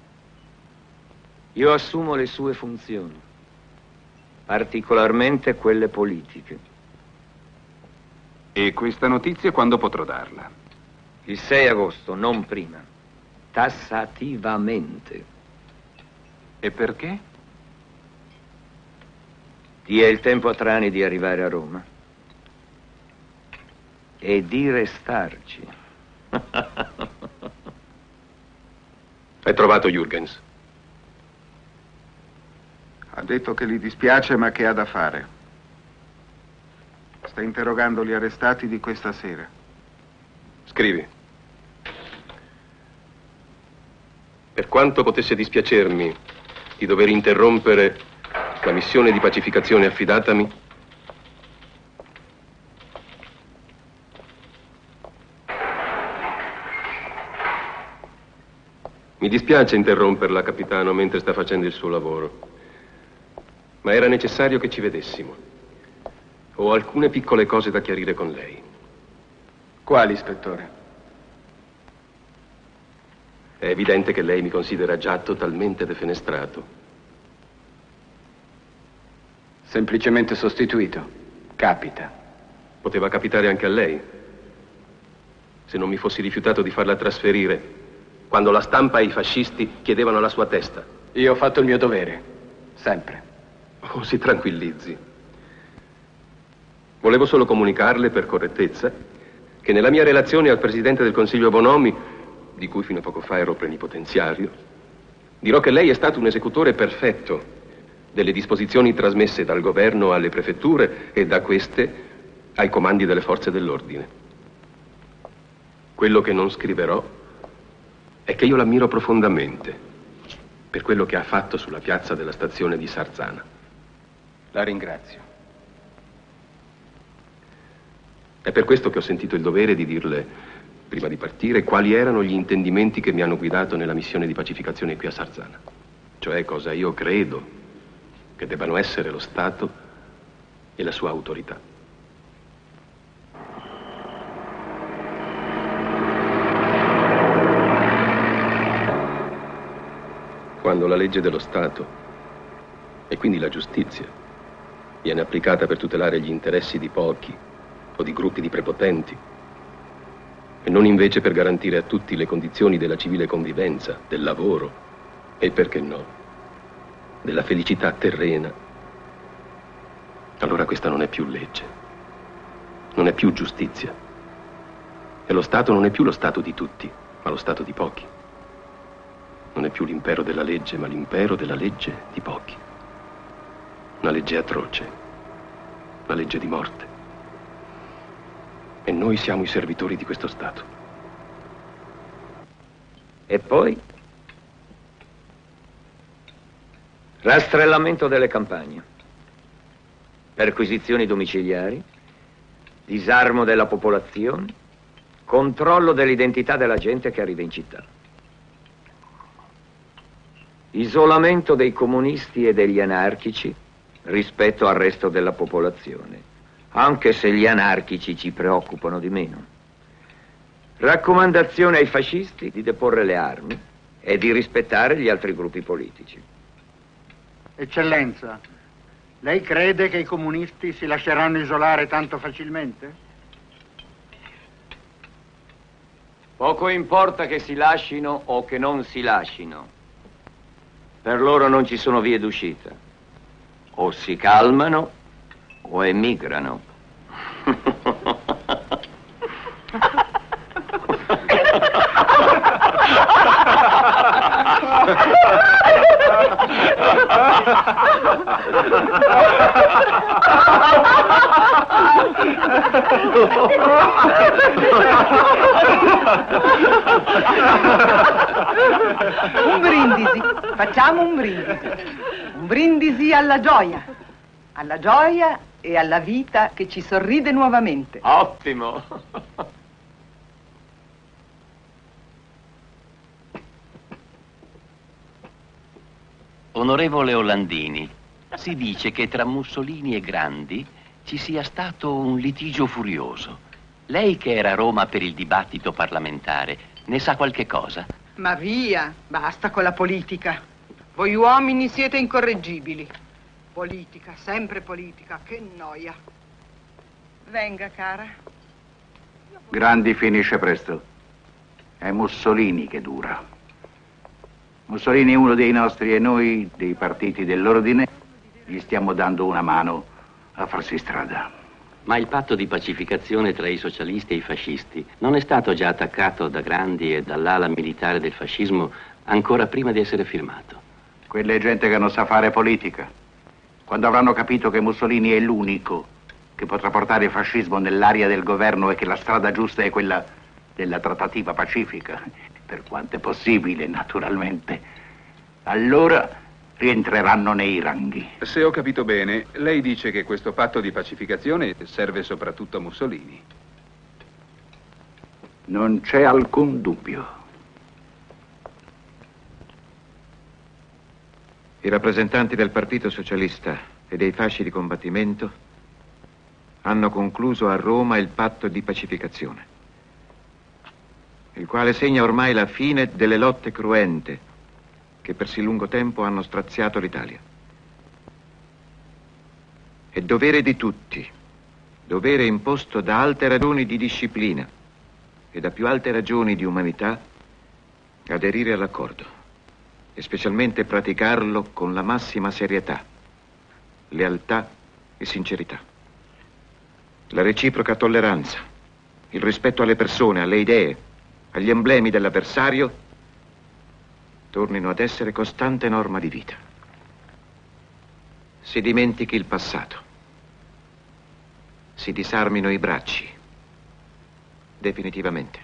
Io assumo le sue funzioni, particolarmente quelle politiche. E questa notizia quando potrò darla? Il sei agosto, non prima. Tassativamente. E perché? Dia il tempo a Trani di arrivare a Roma e di restarci. Hai trovato Jürgens? Ha detto che gli dispiace, ma che ha da fare. Sta interrogando gli arrestati di questa sera. Scrivi. Per quanto potesse dispiacermi di dover interrompere la missione di pacificazione affidatami, mi dispiace interromperla, capitano, mentre sta facendo il suo lavoro. Ma era necessario che ci vedessimo. Ho alcune piccole cose da chiarire con lei. Quali, ispettore? È evidente che lei mi considera già totalmente defenestrato. Semplicemente sostituito. Capita. Poteva capitare anche a lei. Se non mi fossi rifiutato di farla trasferire quando la stampa e i fascisti chiedevano la sua testa. Io ho fatto il mio dovere. Sempre. Oh, si tranquillizzi. Volevo solo comunicarle, per correttezza, che nella mia relazione al Presidente del Consiglio Bonomi, di cui fino a poco fa ero plenipotenziario, dirò che lei è stato un esecutore perfetto delle disposizioni trasmesse dal governo alle prefetture e da queste ai comandi delle forze dell'ordine. Quello che non scriverò è che io l'ammiro profondamente per quello che ha fatto sulla piazza della stazione di Sarzana. La ringrazio. È per questo che ho sentito il dovere di dirle, prima di partire, quali erano gli intendimenti che mi hanno guidato nella missione di pacificazione qui a Sarzana. Cioè cosa io credo che debbano essere lo Stato e la sua autorità. Quando la legge dello Stato, e quindi la giustizia, viene applicata per tutelare gli interessi di pochi o di gruppi di prepotenti, e non invece per garantire a tutti le condizioni della civile convivenza, del lavoro e, perché no, della felicità terrena, allora questa non è più legge, non è più giustizia. E lo Stato non è più lo Stato di tutti, ma lo Stato di pochi. Non è più l'impero della legge, ma l'impero della legge di pochi. Una legge atroce, una legge di morte. E noi siamo i servitori di questo Stato. E poi? Rastrellamento delle campagne, perquisizioni domiciliari disarmo della popolazione, controllo dell'identità della gente che arriva in città. Isolamento dei comunisti e degli anarchici rispetto al resto della popolazione, anche se gli anarchici ci preoccupano di meno. Raccomandazione ai fascisti di deporre le armi e di rispettare gli altri gruppi politici. Eccellenza, lei crede che i comunisti si lasceranno isolare tanto facilmente? Poco importa che si lascino o che non si lascino. Per loro non ci sono vie d'uscita. O si calmano o emigrano. Un brindisi, facciamo un brindisi. Un brindisi alla gioia. Alla gioia e alla vita che ci sorride nuovamente. Ottimo! Onorevole Orlandini, si dice che tra Mussolini e Grandi ci sia stato un litigio furioso. Lei che era a Roma per il dibattito parlamentare, ne sa qualche cosa? Ma via, basta con la politica. Voi uomini siete incorreggibili. Politica, sempre politica, che noia. Venga, cara. Grandi finisce presto. È Mussolini che dura. Mussolini è uno dei nostri e noi, dei partiti dell'ordine, gli stiamo dando una mano a farsi strada. Ma il patto di pacificazione tra i socialisti e i fascisti non è stato già attaccato da Grandi e dall'ala militare del fascismo ancora prima di essere firmato? Quella è gente che non sa fare politica. Quando avranno capito che Mussolini è l'unico che potrà portare il fascismo nell'area del governo e che la strada giusta è quella della trattativa pacifica, per quanto è possibile, naturalmente, allora rientreranno nei ranghi. Se ho capito bene, lei dice che questo patto di pacificazione serve soprattutto a Mussolini. Non c'è alcun dubbio. I rappresentanti del Partito Socialista e dei fasci di combattimento hanno concluso a Roma il patto di pacificazione, il quale segna ormai la fine delle lotte cruente che per sì lungo tempo hanno straziato l'Italia. È dovere di tutti, dovere imposto da alte ragioni di disciplina e da più alte ragioni di umanità, aderire all'accordo e specialmente praticarlo con la massima serietà, lealtà e sincerità. La reciproca tolleranza, il rispetto alle persone, alle idee, agli emblemi dell'avversario tornino ad essere costante norma di vita. Si dimentichi il passato, si disarmino i bracci, definitivamente,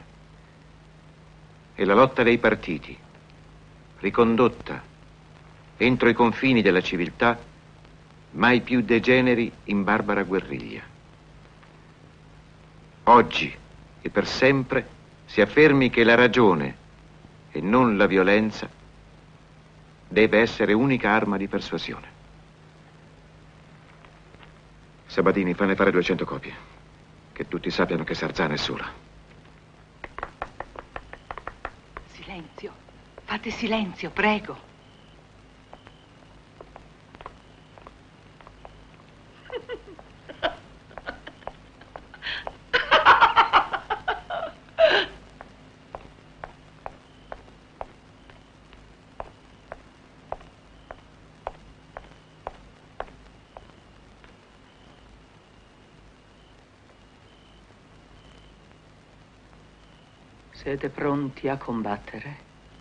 e la lotta dei partiti, ricondotta entro i confini della civiltà, mai più degeneri in barbara guerriglia. Oggi e per sempre si affermi che la ragione e non la violenza deve essere unica arma di persuasione. Sabatini, fanne fare duecento copie, che tutti sappiano che Sarzana è sola. Silenzio, fate silenzio, prego. Siete pronti a combattere?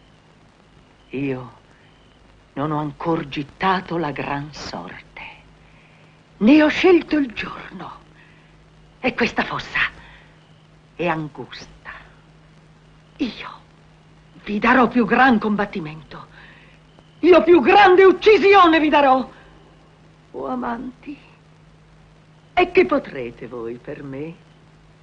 Io non ho ancora gittato la gran sorte, né ho scelto il giorno. E questa fossa è angusta. Io vi darò più gran combattimento. Io più grande uccisione vi darò. O amanti, e che potrete voi per me?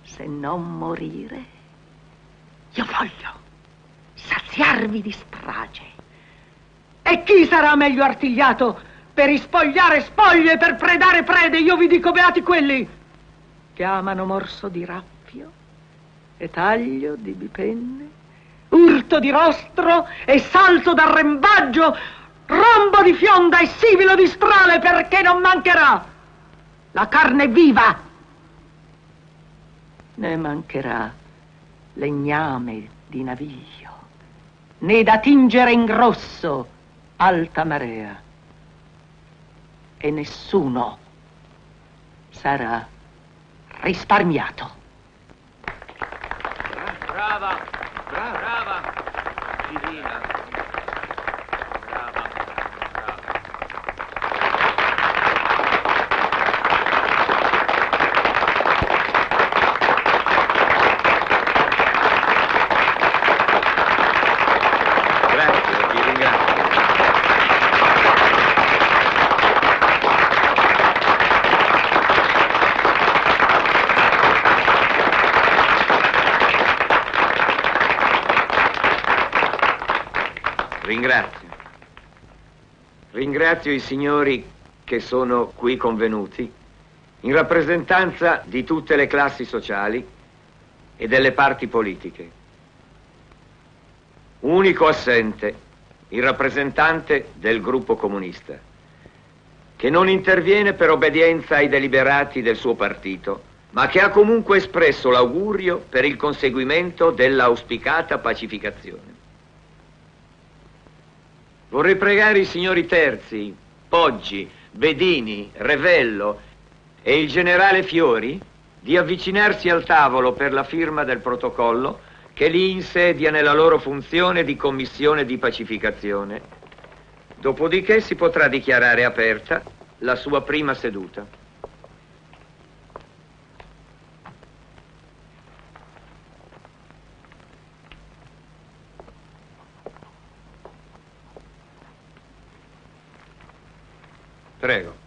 se non morire. Io voglio saziarvi di strage. E chi sarà meglio artigliato per ispogliare spoglie e per predare prede? Io vi dico, beati quelli che amano morso di raffio e taglio di bipenne, urto di rostro e salto d'arrembaggio, rombo di fionda e sibilo di strale, perché non mancherà la carne viva, né mancherà legname di naviglio, né da tingere in rosso alta marea, e nessuno sarà risparmiato. Brava, brava, brava, divina. Brava, brava. Grazie, ti ringrazio. Ringrazio. Ringrazio i signori che sono qui convenuti in rappresentanza di tutte le classi sociali e delle parti politiche. Unico assente, il rappresentante del gruppo comunista, che non interviene per obbedienza ai deliberati del suo partito, ma che ha comunque espresso l'augurio per il conseguimento dell'auspicata pacificazione. Vorrei pregare i signori Terzi, Poggi, Bedini, Revello e il generale Fiori di avvicinarsi al tavolo per la firma del protocollo che li insedia nella loro funzione di commissione di pacificazione. Dopodiché si potrà dichiarare aperta la sua prima seduta. Prego.